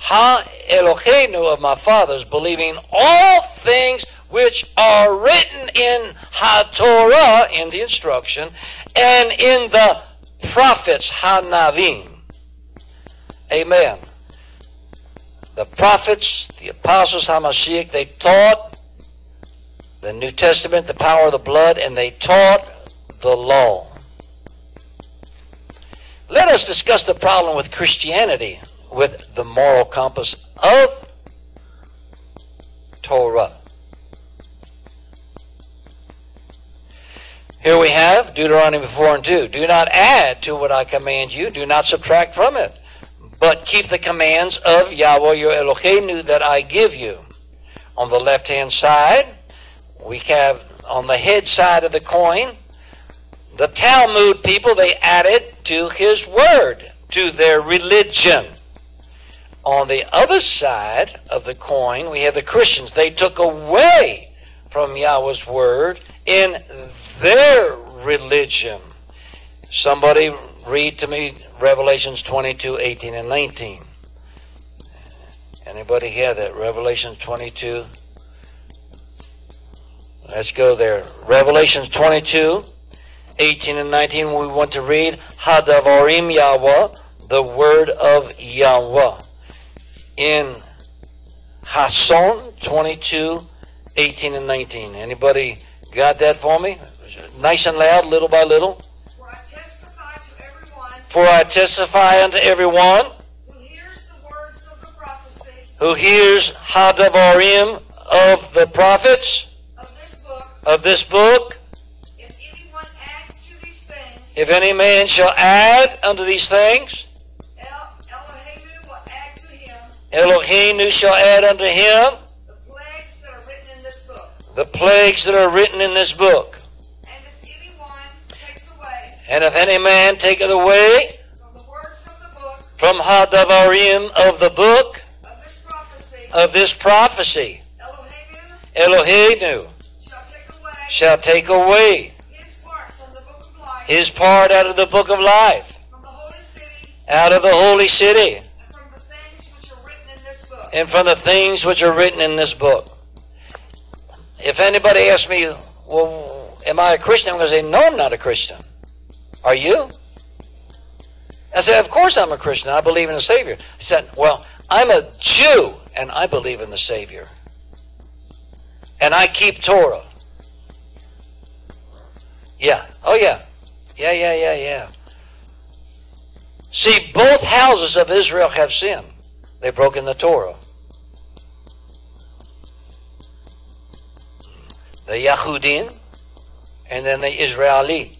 Ha Eloheinu of my fathers, believing all things which are written in Ha Torah, in the instruction, and in the prophets, Ha Navim. Amen. The prophets, the apostles, HaMashiach, they taught the New Testament, the power of the blood, and they taught the law. Let us discuss the problem with Christianity, with the moral compass of Torah. Here we have Deuteronomy four and two. Do not add to what I command you. Do not subtract from it. But keep the commands of Yahweh your Eloheinu that I give you. On the left-hand side, we have on the head side of the coin, the Talmud people, they added to his word, to their religion. On the other side of the coin, we have the Christians. They took away from Yahweh's word in their religion. Somebody read to me Revelations twenty-two, eighteen, and nineteen. Anybody hear that? Revelations twenty-two. Let's go there. Revelations twenty-two, eighteen, and nineteen. We want to read Hadavarim Yahweh, the word of Yahweh. In Hasson twenty-two, eighteen, and nineteen. Anybody got that for me? Nice and loud, little by little. For I testify to everyone For I testify unto everyone who hears the words of the prophecy who hears Hadavarim of the prophets of this book, of this book, if anyone adds to these things, if any man shall add unto these things, El- Eloheinu will add to him Eloheinu shall add unto him the plagues that are written in this book. the plagues that are written in this book. And if anyone takes away And if any man taketh away from the words of the book from Hadavarim of the book of this prophecy, of this prophecy, Eloheinu Eloheinu shall take away shall take away his part from the book of life, his part out of the book of life, from the holy city, out of the holy city, and from the things which are written in this book. and from the things which are written in this book. If anybody asks me, well, am I a Christian? I'm going to say, no, I'm not a Christian. Are you? I said, of course I'm a Christian. I believe in the Savior. I said, well, I'm a Jew, and I believe in the Savior. And I keep Torah. Yeah. Oh, yeah. Yeah, yeah, yeah, yeah. See, both houses of Israel have sinned. They've broken the Torah. The Yahudim, and then the Israeli.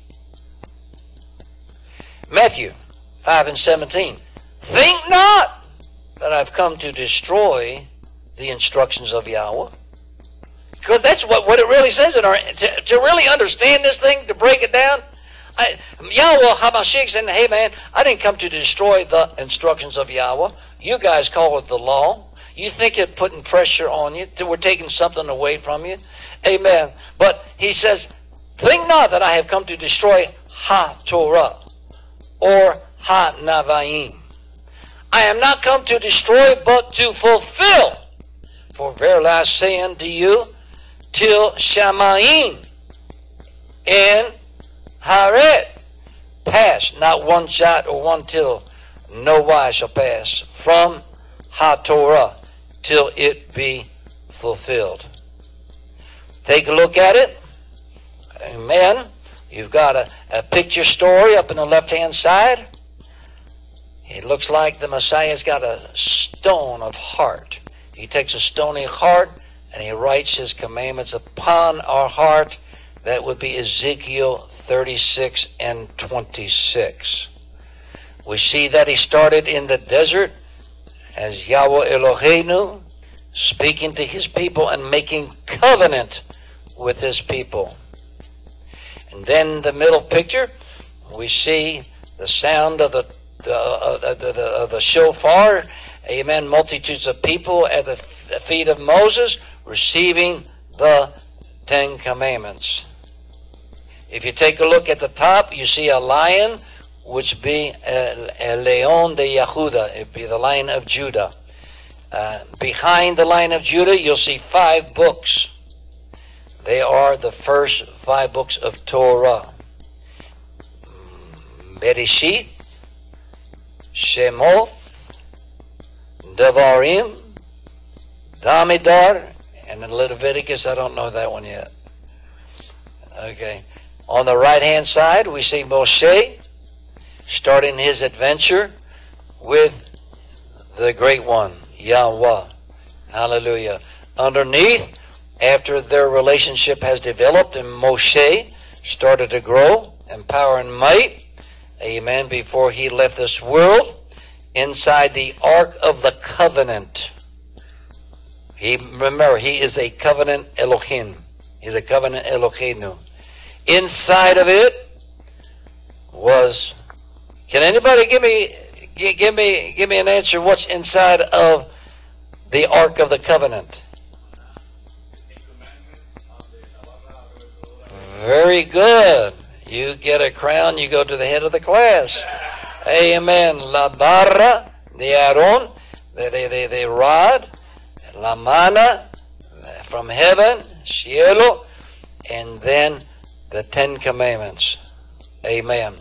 Matthew five and seventeen. Think not that I've come to destroy the instructions of Yahweh. Because that's what, what it really says in our, to, to really understand this thing, to break it down. I, Yahweh HaMashiach said, hey man, I didn't come to destroy the instructions of Yahweh. You guys call it the law. You think it's putting pressure on you, we're taking something away from you. Amen. But he says, think not that I have come to destroy Ha-Torah or Ha-Navaim. I am not come to destroy, but to fulfill. For verily I say unto you, till Shamayim and Haret pass, not one jot or one tittle, no wise shall pass from Ha-Torah till it be fulfilled. Take a look at it. Amen. You've got a, a picture story up in the left-hand side. It looks like the Messiah's got a stone of heart. He takes a stony heart and he writes his commandments upon our heart. That would be Ezekiel thirty-six and twenty-six. We see that he started in the desert as Yahweh Eloheinu, speaking to his people and making covenant with his people. And then the middle picture, we see the sound of the, the, uh, the, the, of the shofar. Amen. Multitudes of people at the feet of Moses receiving the Ten Commandments. If you take a look at the top, you see a lion, which be a, a leon de Yehuda. It be the lion of Judah. Uh, behind the line of Judah, you'll see five books. They are the first five books of Torah. Bereshit, Shemoth, Devarim, Damidar, and in Leviticus, I don't know that one yet. Okay. On the right-hand side, we see Moshe starting his adventure with the Great One, Yahweh. Hallelujah. Underneath, after their relationship has developed and Moshe started to grow in power and might, amen, before he left this world, inside the Ark of the Covenant. He, remember, he is a covenant Elohim. He's a covenant Eloheinu. Inside of it was, can anybody give me, give me, give me an answer? What's inside of the Ark of the Covenant? Very good. You get a crown, you go to the head of the class. Amen. La barra de Aaron, the, the, the, the rod, la mana from heaven, cielo, and then the Ten Commandments. Amen.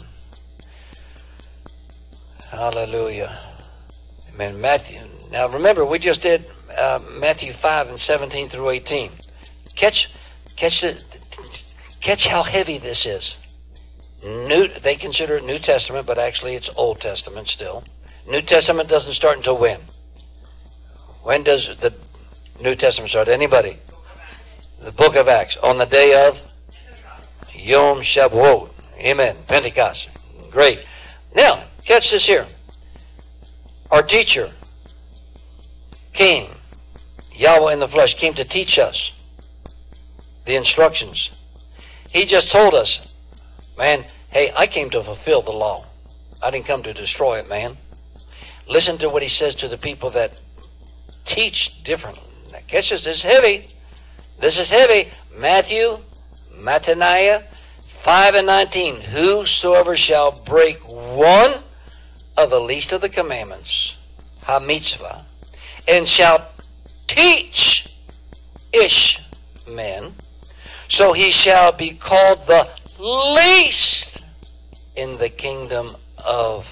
Hallelujah. Amen. Matthew. Now remember, we just did uh, Matthew five and seventeen through eighteen. Catch, catch the, catch how heavy this is. New, they consider it New Testament, but actually it's Old Testament still. New Testament doesn't start until when? When does the New Testament start? Anybody? The book of Acts. On the day of Yom Shavuot. Amen. Pentecost. Great. Now, catch this here. Our teacher came, Yahweh in the flesh, came to teach us the instructions. He just told us, man, hey, I came to fulfill the law. I didn't come to destroy it, man. Listen to what he says to the people that teach differently. Now, catch this. This is heavy. This is heavy. Matthew, Mattaniah, five and nineteen. Whosoever shall break one of the least of the commandments, ha-mitzvah, and shall teach ish men, so he shall be called the least in the kingdom of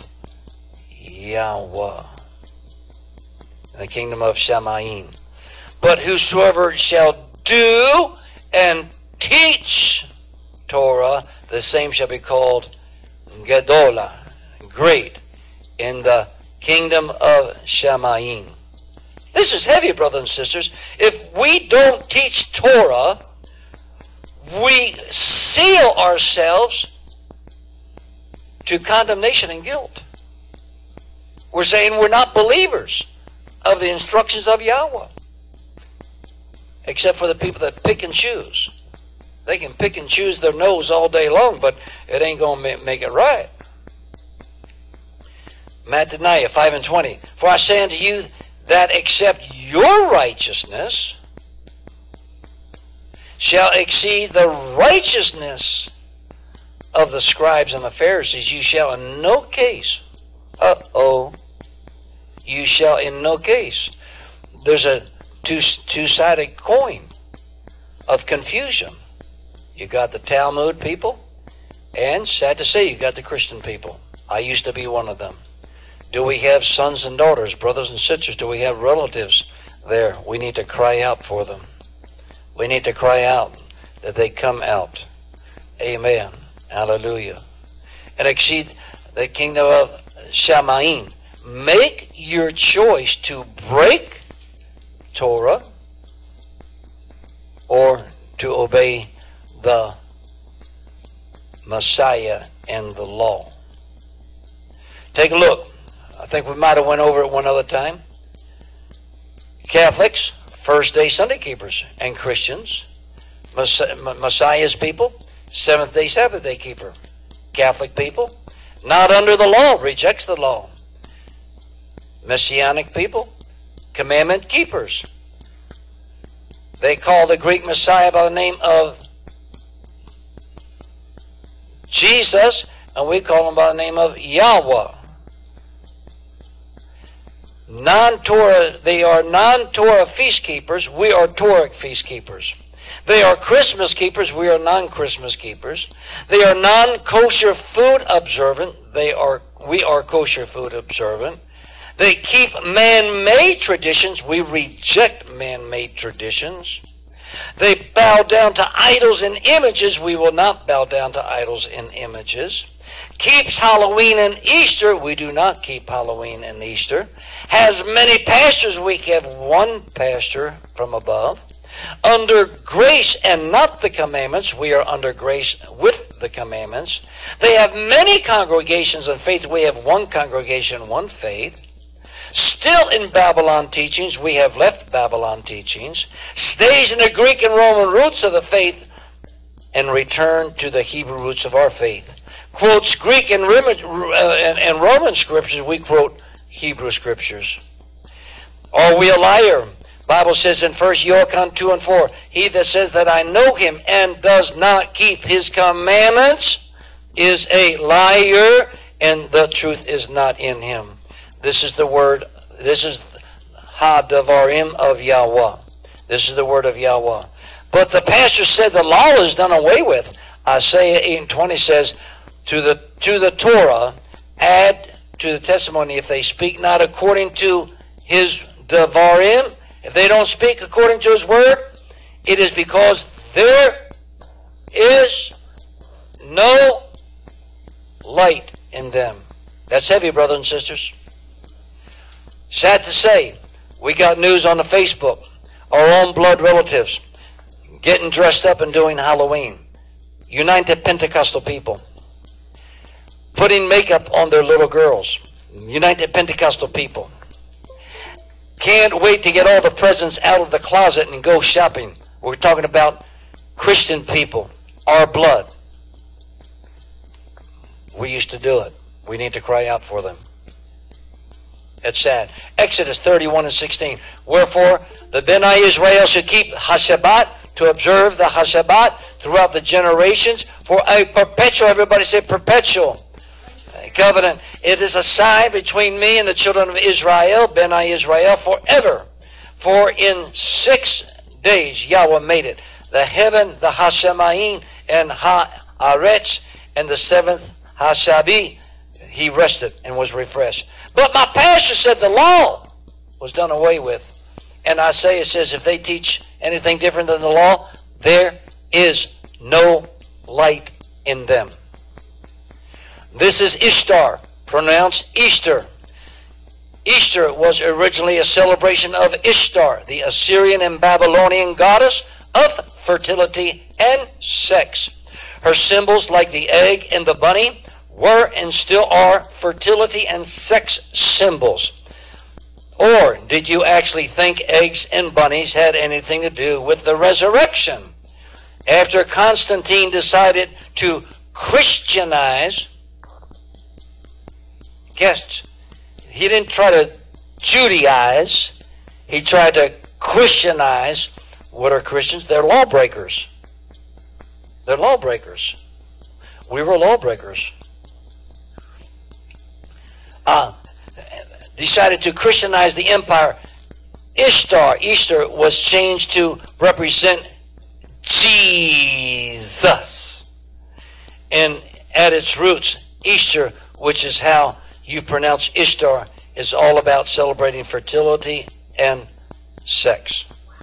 Yahweh, in the kingdom of Shamayim. But whosoever shall do and teach Torah, the same shall be called Gedolah, great, in the kingdom of Shamayim. This is heavy, brothers and sisters. If we don't teach Torah, we seal ourselves to condemnation and guilt. We're saying we're not believers of the instructions of Yahweh. Except for the people that pick and choose. They can pick and choose their nose all day long, but it ain't going to make it right. Mattaniah five and twenty. For I say unto you that except your righteousness shall exceed the righteousness of the scribes and the Pharisees, you shall in no case, uh-oh, you shall in no case. There's a two, two-sided coin of confusion. You got the Talmud people, and sad to say, you got the Christian people. I used to be one of them. Do we have sons and daughters, brothers and sisters? Do we have relatives there? We need to cry out for them. We need to cry out that they come out. Amen. Hallelujah. And exceed the kingdom of Shamayim. Make your choice to break Torah or to obey the Messiah and the law. Take a look. I think we might have went over it one other time. Catholics, first day Sunday keepers, and Christians, Messiah's people, seventh day Sabbath day keeper. Catholic people, not under the law, rejects the law. Messianic people, commandment keepers. They call the Greek Messiah by the name of Jesus, and we call him by the name of Yahweh. non-Torah, they are non-Torah feast keepers. We are Torah feast keepers. They are Christmas keepers. We are non-Christmas keepers. They are non-kosher food observant. They are, we are kosher food observant. They keep man-made traditions. We reject man-made traditions. They bow down to idols and images. We will not bow down to idols and images. Keeps Halloween and Easter. We do not keep Halloween and Easter. Has many pastors. We have one pastor from above. Under grace and not the commandments. We are under grace with the commandments. They have many congregations in faith. We have one congregation, one faith. Still in Babylon teachings. We have left Babylon teachings. Stays in the Greek and Roman roots of the faith and return to the Hebrew roots of our faith. Quotes Greek and Roman scriptures. We quote Hebrew scriptures. Are we a liar? Bible says in First Yohanan two and four, he that says that I know him and does not keep his commandments is a liar, and the truth is not in him. This is the word, this is Ha-Devarim of Yahweh. This is the word of Yahweh. But the pastor said the law is done away with. Isaiah eight and twenty says, to the, to the Torah, add to the testimony, if they speak not according to his Devarim, if they don't speak according to his word, it is because there is no light in them. That's heavy, brothers and sisters. Sad to say, we got news on the Facebook. Our own blood relatives getting dressed up and doing Halloween. United Pentecostal people. Putting makeup on their little girls. United Pentecostal people. Can't wait to get all the presents out of the closet and go shopping. We're talking about Christian people. Our blood. We used to do it. We need to cry out for them. It's sad. Exodus thirty-one and sixteen. Wherefore, the Bnei Israel should keep HaShabbat, to observe the HaShabbat throughout the generations for a perpetual, everybody say perpetual, covenant. It is a sign between me and the children of Israel, Bnei Israel, forever. For in six days Yahweh made it. The heaven, the Hashemayim, and Haaretz, and the seventh Hashabi, he rested and was refreshed. But my pastor said the law was done away with. And Isaiah says if they teach anything different than the law, there is no light in them. This is Ishtar, pronounced Easter. Easter was originally a celebration of Ishtar, the Assyrian and Babylonian goddess of fertility and sex. Her symbols, like the egg and the bunny, were and still are fertility and sex symbols. Or did you actually think eggs and bunnies had anything to do with the resurrection? After Constantine decided to Christianize, guess he didn't try to Judaize, he tried to Christianize. What are Christians? They're lawbreakers. They're lawbreakers. We were lawbreakers. Uh, decided to Christianize the empire. Ishtar, Easter, was changed to represent Jesus. And at its roots, Easter, which is how you pronounce Ishtar, is all about celebrating fertility and sex.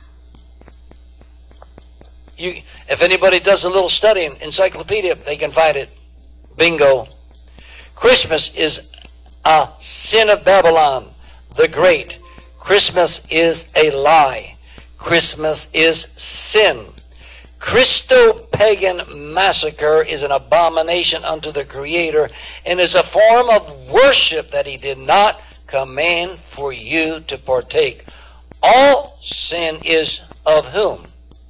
You, if anybody does a little study in encyclopedia, they can find it. Bingo. Christmas is a sin of Babylon the Great. Christmas is a lie. Christmas is sin. Christo-pagan massacre is an abomination unto the Creator and is a form of worship that He did not command for you to partake. All sin is of whom?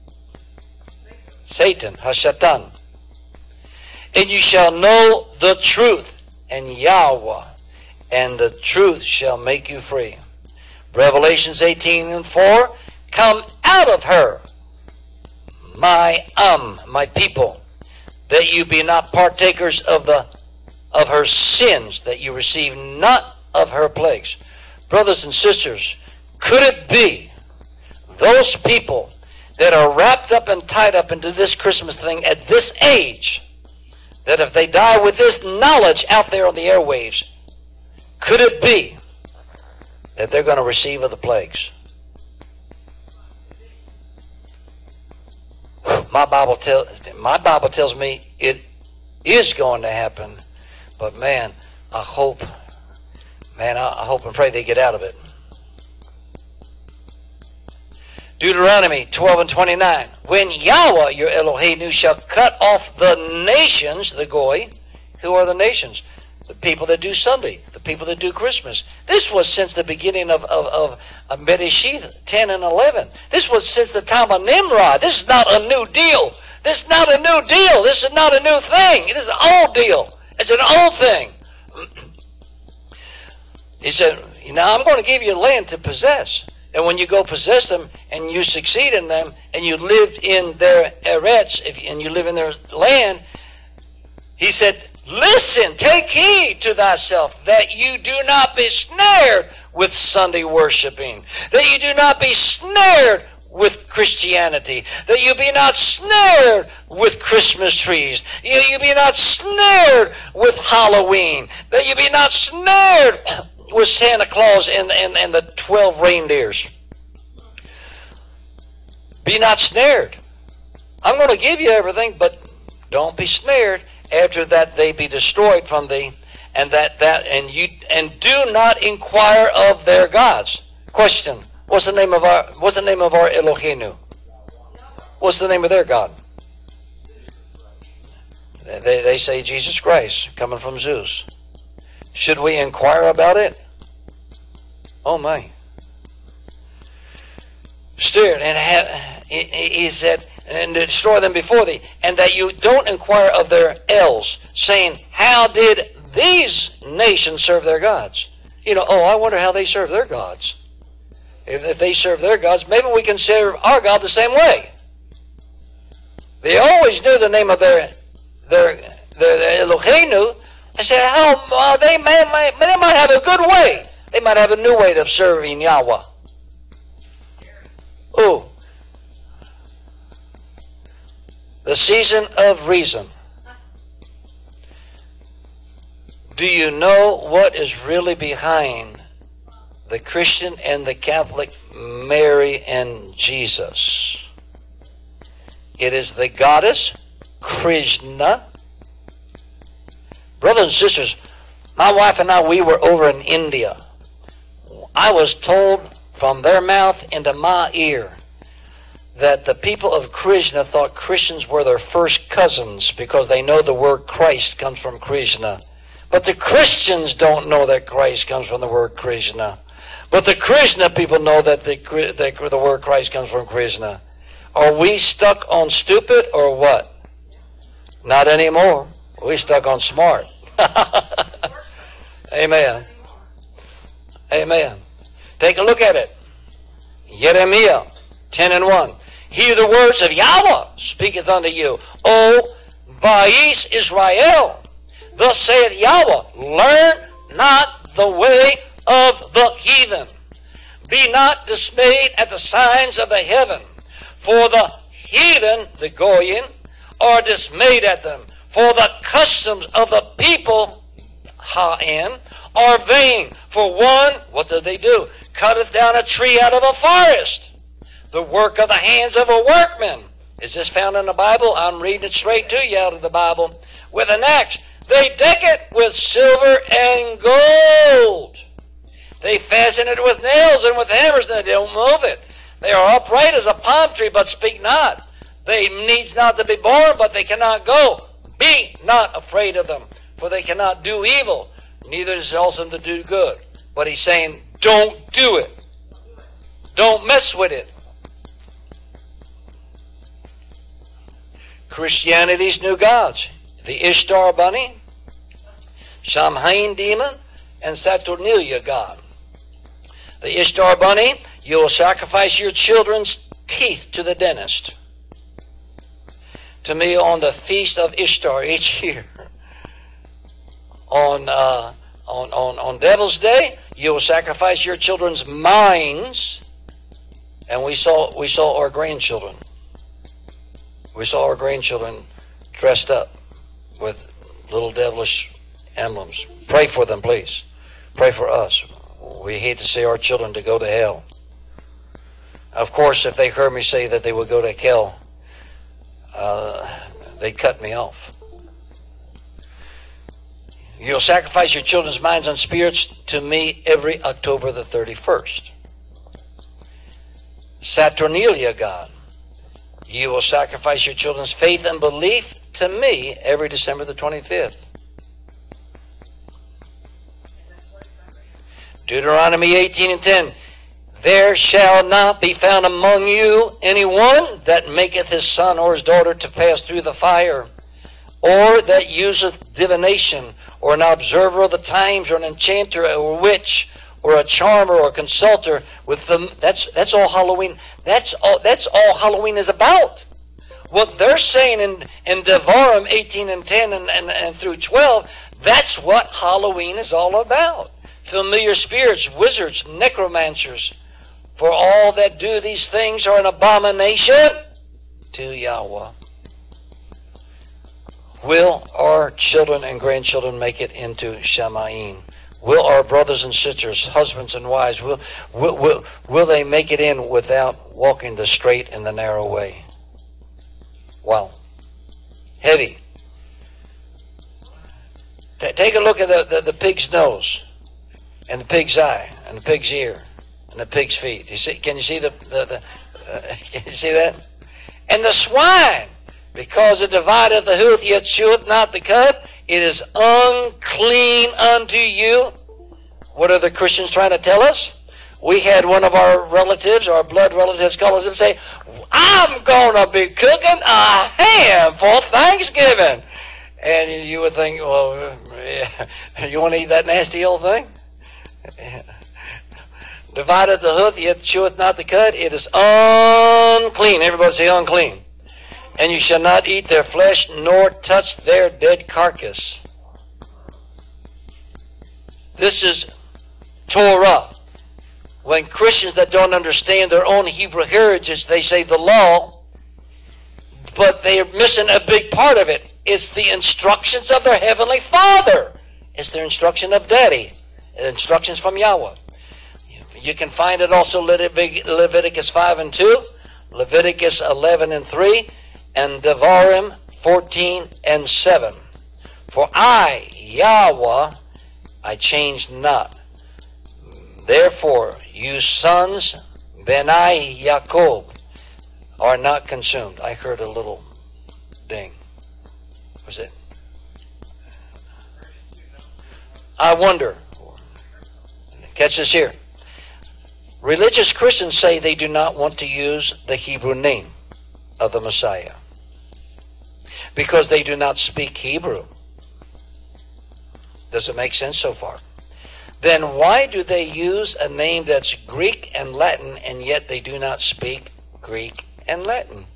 Satan, Hashatan. And you shall know the truth, and Yahweh, and the truth shall make you free. Revelations eighteen and four, come out of her, my um, my people, that you be not partakers of the of her sins, that you receive not of her plagues. Brothers and sisters, could it be those people that are wrapped up and tied up into this Christmas thing at this age, that if they die with this knowledge out there on the airwaves, could it be that they're going to receive of the plagues? My Bible tells my Bible tells me it is going to happen, but man, I hope, man, I, I hope and pray they get out of it. Deuteronomy twelve and twenty-nine. When Yahweh your Elohim shall cut off the nations, the Goy, who are the nations? The people that do Sunday, the people that do Christmas. This was since the beginning of, of, of, of Bereshit ten and eleven. This was since the time of Nimrod. This is not a new deal. This is not a new deal. This is not a new thing. This is an old deal. It's an old thing. He said, you know, I'm going to give you land to possess. And when you go possess them and you succeed in them and you lived in their eretz, if, and you live in their land, he said, listen, take heed to thyself that you do not be snared with Sunday worshiping, that you do not be snared with Christianity, that you be not snared with Christmas trees, you, you be not snared with Halloween, that you be not snared with Santa Claus and, and, and the twelve reindeers. Be not snared. I'm going to give you everything, but don't be snared. After that they be destroyed from thee, and that that and you and do not inquire of their gods. Question: What's the name of our What's the name of our Elohenu? What's the name of their God? They they say Jesus Christ, coming from Zeus. Should we inquire about it? Oh my! Steer and have, he, he said, and destroy them before thee, and that you don't inquire of their els, saying, how did these nations serve their gods? You know, oh, I wonder how they serve their gods. If, if they serve their gods, maybe we can serve our God the same way. They always knew the name of their their their, their Elohenu. I said, oh, uh, they, may, may, they might have a good way. They might have a new way of serving Yahweh. Oh. The season of reason. Do you know what is really behind the Christian and the Catholic Mary and Jesus? It is the goddess Krishna. Brothers and sisters, my wife and I, we were over in India. I was told from their mouth into my ear that the people of Krishna thought Christians were their first cousins because they know the word Christ comes from Krishna. But the Christians don't know that Christ comes from the word Krishna. But the Krishna people know that the, the, the word Christ comes from Krishna. Are we stuck on stupid or what? Not anymore. We're stuck on smart. Amen. Amen. Take a look at it. Jeremiah ten and one. Hear the words of Yahweh speaketh unto you, O Bais Israel. Thus saith Yahweh, learn not the way of the heathen. Be not dismayed at the signs of the heaven. For the heathen, the Goyim, are dismayed at them. For the customs of the people, Ha'an, are vain. For one, what do they do? Cutteth down a tree out of a forest. The work of the hands of a workman. Is this found in the Bible? I'm reading it straight to you out of the Bible. With an axe. They deck it with silver and gold. They fasten it with nails and with hammers, and they don't move it. They are upright as a palm tree, but speak not. They needs not to be born, but they cannot go. Be not afraid of them, for they cannot do evil, neither is it also to do good. But he's saying, don't do it. Don't mess with it. Christianity's new gods. The Ishtar bunny, Samhain demon, and Saturnalia god. The Ishtar bunny, you will sacrifice your children's teeth to the dentist. To me, on the feast of Ishtar each year, on uh, on on on Devil's Day, You will sacrifice your children's minds. And we saw we saw our grandchildren. We saw our grandchildren dressed up with little devilish emblems. Pray for them, please. Pray for us. We hate to see our children to go to hell. Of course, if they heard me say that they would go to hell, uh, they'd cut me off. You'll sacrifice your children's minds and spirits to me every October the thirty-first. Saturnalia, God. You will sacrifice your children's faith and belief to me every December the twenty-fifth. Deuteronomy eighteen and ten. There shall not be found among you anyone that maketh his son or his daughter to pass through the fire, or that useth divination, or an observer of the times, or an enchanter, or a witch, or a charmer, or a consulter with them. That's that's all Halloween. That's all that's all Halloween is about. What they're saying in, in Devarim eighteen and ten and, and, and through twelve, that's what Halloween is all about. Familiar spirits, wizards, necromancers, for all that do these things are an abomination to Yahweh. Will our children and grandchildren make it into Shamayim? Will our brothers and sisters, husbands and wives, will, will, will, will they make it in without walking the straight and the narrow way? Wow. Heavy. T- take a look at the, the, the pig's nose, and the pig's eye, and the pig's ear, and the pig's feet. You see? Can you see the, the, the uh, can you see that? And the swine, because it divideth the hoof, yet cheweth not the cud, it is unclean unto you. What are the Christians trying to tell us? We had one of our relatives, our blood relatives, call us and say, I'm going to be cooking a ham for Thanksgiving. And you would think, well, yeah, you want to eat that nasty old thing? Divideth the hoof, yet cheweth not the cud. It is unclean. Everybody say unclean. And you shall not eat their flesh, nor touch their dead carcass. This is Torah. When Christians that don't understand their own Hebrew heritage, they say the law, but they're missing a big part of it. It's the instructions of their Heavenly Father. It's their instruction of Daddy. Instructions from Yahweh. You can find it also Leviticus five and two, Leviticus eleven and three, and Devarim fourteen and seven. For I, Yahweh, I change not. Therefore, you sons, Benai Yaakov, are not consumed. I heard a little ding. Was it? I wonder. Catch this here. Religious Christians say they do not want to use the Hebrew name of the Messiah because they do not speak Hebrew. Does it make sense so far? Then why do they use a name that's Greek and Latin, and yet they do not speak Greek and Latin?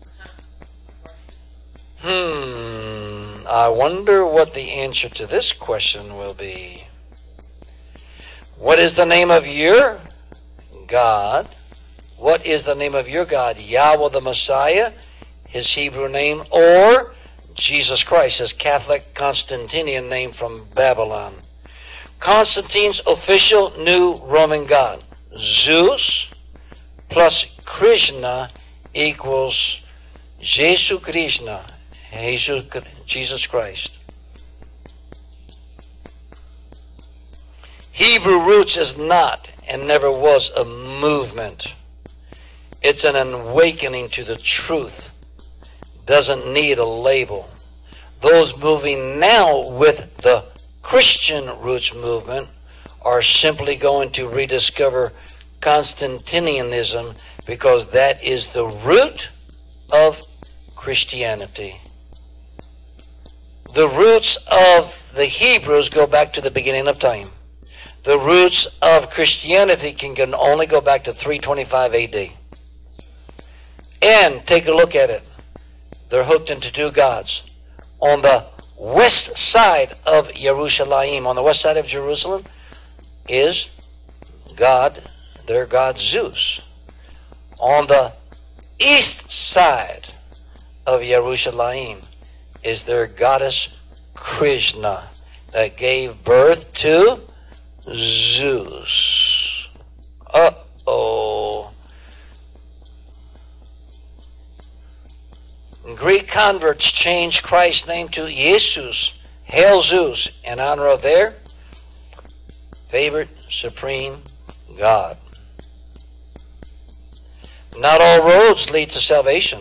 Hmm, I wonder what the answer to this question will be. What is the name of your God? What is the name of your God? Yahweh the Messiah, his Hebrew name, or Jesus Christ, his Catholic Constantinian name from Babylon? Constantine's official new Roman god, Zeus plus Krishna equals Jesu Krishna, Jesus Christ. Hebrew roots is not and never was a movement. It's an awakening to the truth. Doesn't need a label. Those moving now with the Christian roots movement are simply going to rediscover Constantinianism because that is the root of Christianity. The roots of the Hebrews go back to the beginning of time. The roots of Christianity can, can only go back to three twenty-five A D. And take a look at it. They're hooked into two gods. On the west side of Jerusalem, on the west side of Jerusalem, is God, their god Zeus. On the east side of Jerusalem is their goddess Krishna that gave birth to Zeus. Uh-oh. Greek converts changed Christ's name to Jesus, Hail Zeus, in honor of their favorite supreme God. Not all roads lead to salvation.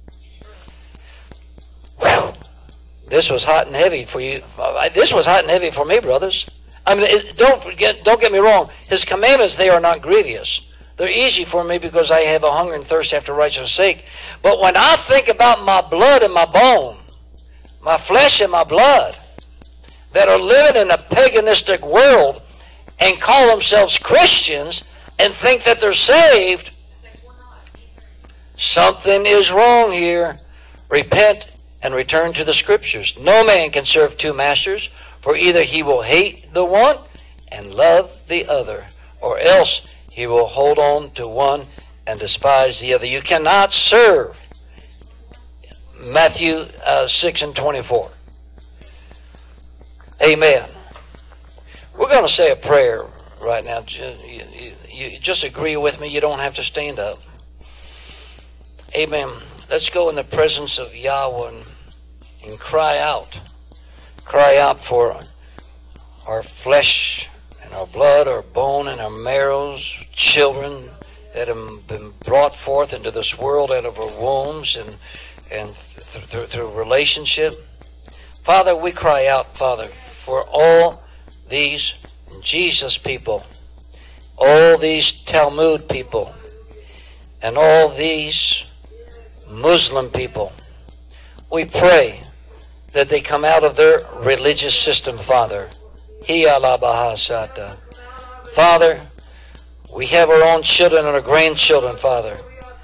Whew. This was hot and heavy for you. This was hot and heavy for me, brothers. I mean, it, don't forget, don't get me wrong. His commandments, they are not grievous. They're easy for me because I have a hunger and thirst after righteousness' sake. But when I think about my blood and my bone, my flesh and my blood, that are living in a paganistic world and call themselves Christians and think that they're saved, something is wrong here. Repent and return to the Scriptures. No man can serve two masters, for either he will hate the one and love the other, or else he will hold on to one and despise the other. You cannot serve. Matthew uh, six and twenty-four. Amen. We're going to say a prayer right now. You, you, you just agree with me. You don't have to stand up. Amen. Let's go in the presence of Yahweh and, and cry out. Cry out for our flesh and our blood, our bone and our marrows, children that have been brought forth into this world out of our wombs and, and th th through relationship. Father, we cry out, Father, for all these Jesus people, all these Talmud people, and all these Muslim people. We pray that they come out of their religious system, Father. Father, we have our own children and our grandchildren, Father,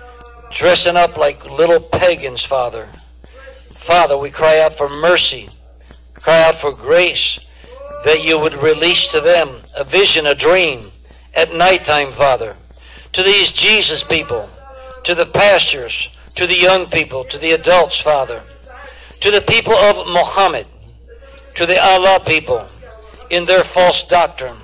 dressing up like little pagans, Father. Father, we cry out for mercy, cry out for grace, that you would release to them a vision, a dream at nighttime, Father. To these Jesus people, to the pastors, to the young people, to the adults, Father, to the people of Muhammad, to the Allah people in their false doctrine,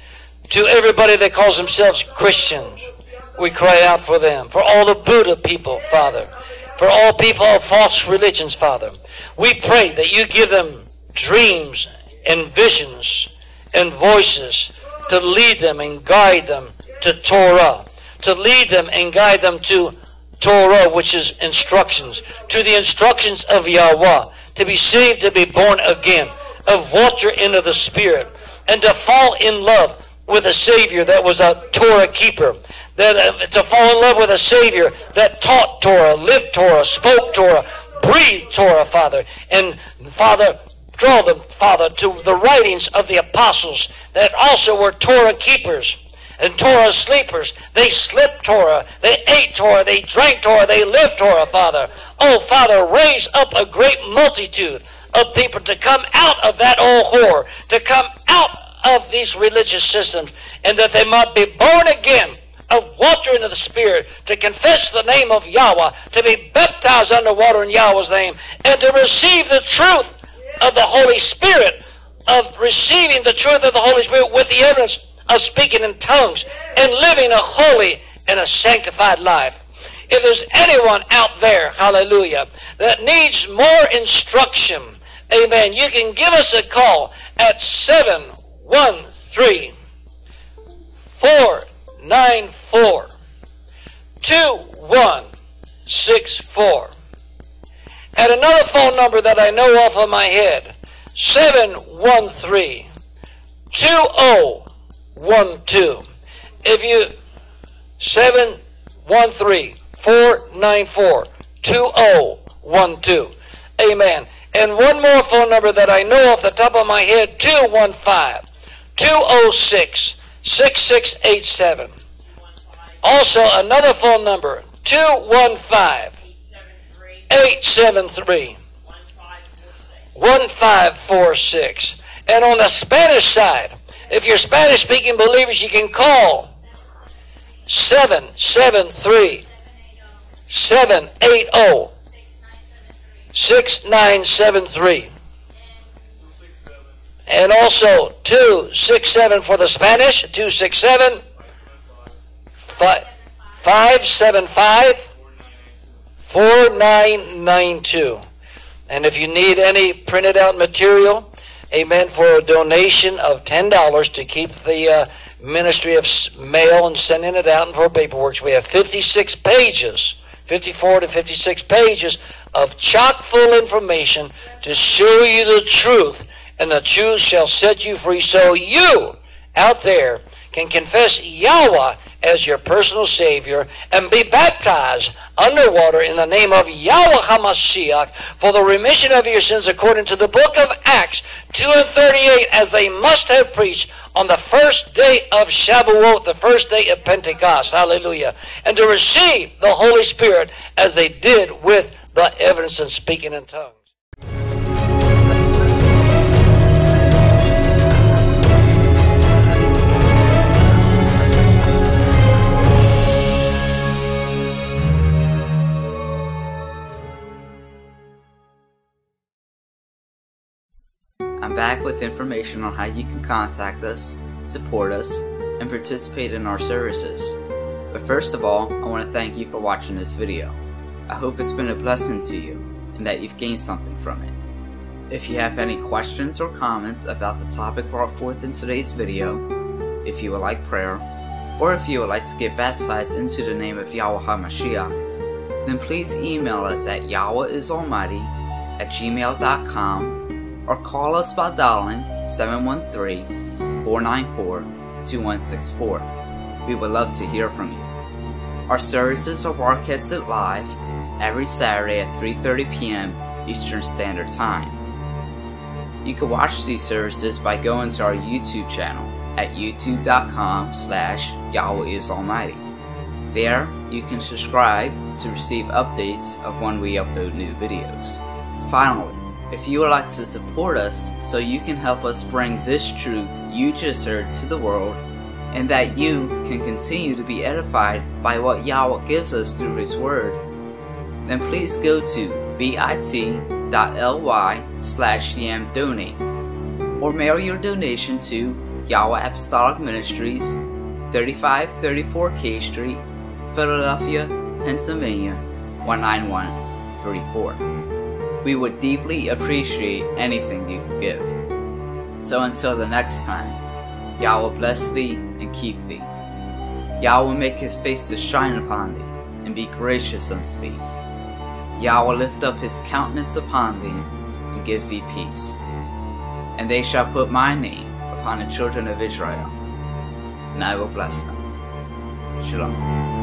to everybody that calls themselves Christians, we cry out for them. For all the Buddha people, Father, for all people of false religions, Father, we pray that you give them dreams and visions and voices to lead them and guide them to Torah, to lead them and guide them to Torah, which is instructions, to the instructions of Yahweh, to be saved, to be born again, of water into the Spirit, and to fall in love with a Savior that was a Torah keeper, that uh, to fall in love with a Savior that taught Torah, lived Torah, spoke Torah, breathed Torah, Father. And Father, draw them, Father, to the writings of the apostles that also were Torah keepers and Torah sleepers. They slept Torah, they ate Torah, they drank Torah, they lived Torah, Father. Oh, Father, raise up a great multitude of people to come out of that old whore, to come out of these religious systems, and that they might be born again of water into the Spirit, to confess the name of Yahweh, to be baptized under water in Yahweh's name, and to receive the truth of the Holy Spirit, of receiving the truth of the Holy Spirit with the evidence of speaking in tongues and living a holy and a sanctified life. If there's anyone out there, hallelujah, that needs more instruction, amen, you can give us a call at seven one three, four nine four, two one six four. At another phone number that I know off of my head, seven one three, two zero one two. If you, seven one three, four nine four, two zero one two. Amen. And one more phone number that I know off the top of my head, two one five, two zero six, six six eight seven. Also another phone number, two one five, eight seven three, one five four six. And on the Spanish side, If you're Spanish-speaking believers, you can call seven seven three, seven eight zero, six nine seven three. And also two six seven for the Spanish, two six seven, five seven five, four nine nine two. And if you need any printed out material, amen, for a donation of ten dollars to keep the uh, ministry of mail and sending it out and for paperwork, we have fifty-six pages, fifty-four to fifty-six pages of chock full information to show you the truth, and the truth shall set you free, so you out there can confess YAHWAH as your personal Savior and be baptized underwater in the name of YAHWAH HaMashiach for the remission of your sins according to the book of Acts two and thirty-eight, as they must have preached on the first day of Shavuot, the first day of Pentecost. Hallelujah. And to receive the Holy Spirit as they did with the evidence and speaking in tongues. I'm back with information on how you can contact us, support us, and participate in our services. But first of all, I want to thank you for watching this video. I hope it's been a blessing to you and that you've gained something from it. If you have any questions or comments about the topic brought forth in today's video, if you would like prayer, or if you would like to get baptized into the name of YAHWAH HaMashiach, then please email us at yahwahisalmighty at gmail dot com or call us by dialing seven one three, four nine four, two one six four. We would love to hear from you. Our services are broadcasted live every Saturday at three thirty p m Eastern Standard Time. You can watch these services by going to our YouTube channel at youtube dot com slash YAHWAHisalmighty. There, you can subscribe to receive updates of when we upload new videos. Finally, if you would like to support us so you can help us bring this truth you just heard to the world, and that you can continue to be edified by what YAHWAH gives us through His Word, then please go to bit dot l y slash yam donate, or mail your donation to YAHWAH Apostolic Ministries, thirty-five thirty-four K Street, Philadelphia, Pennsylvania, one nine one three four. We would deeply appreciate anything you could give. So until the next time, YAHWAH bless thee and keep thee. YAHWAH make His face to shine upon thee and be gracious unto thee. YAHWAH lift up His countenance upon thee and give thee peace. And they shall put my name upon the children of Israel, and I will bless them. Shalom.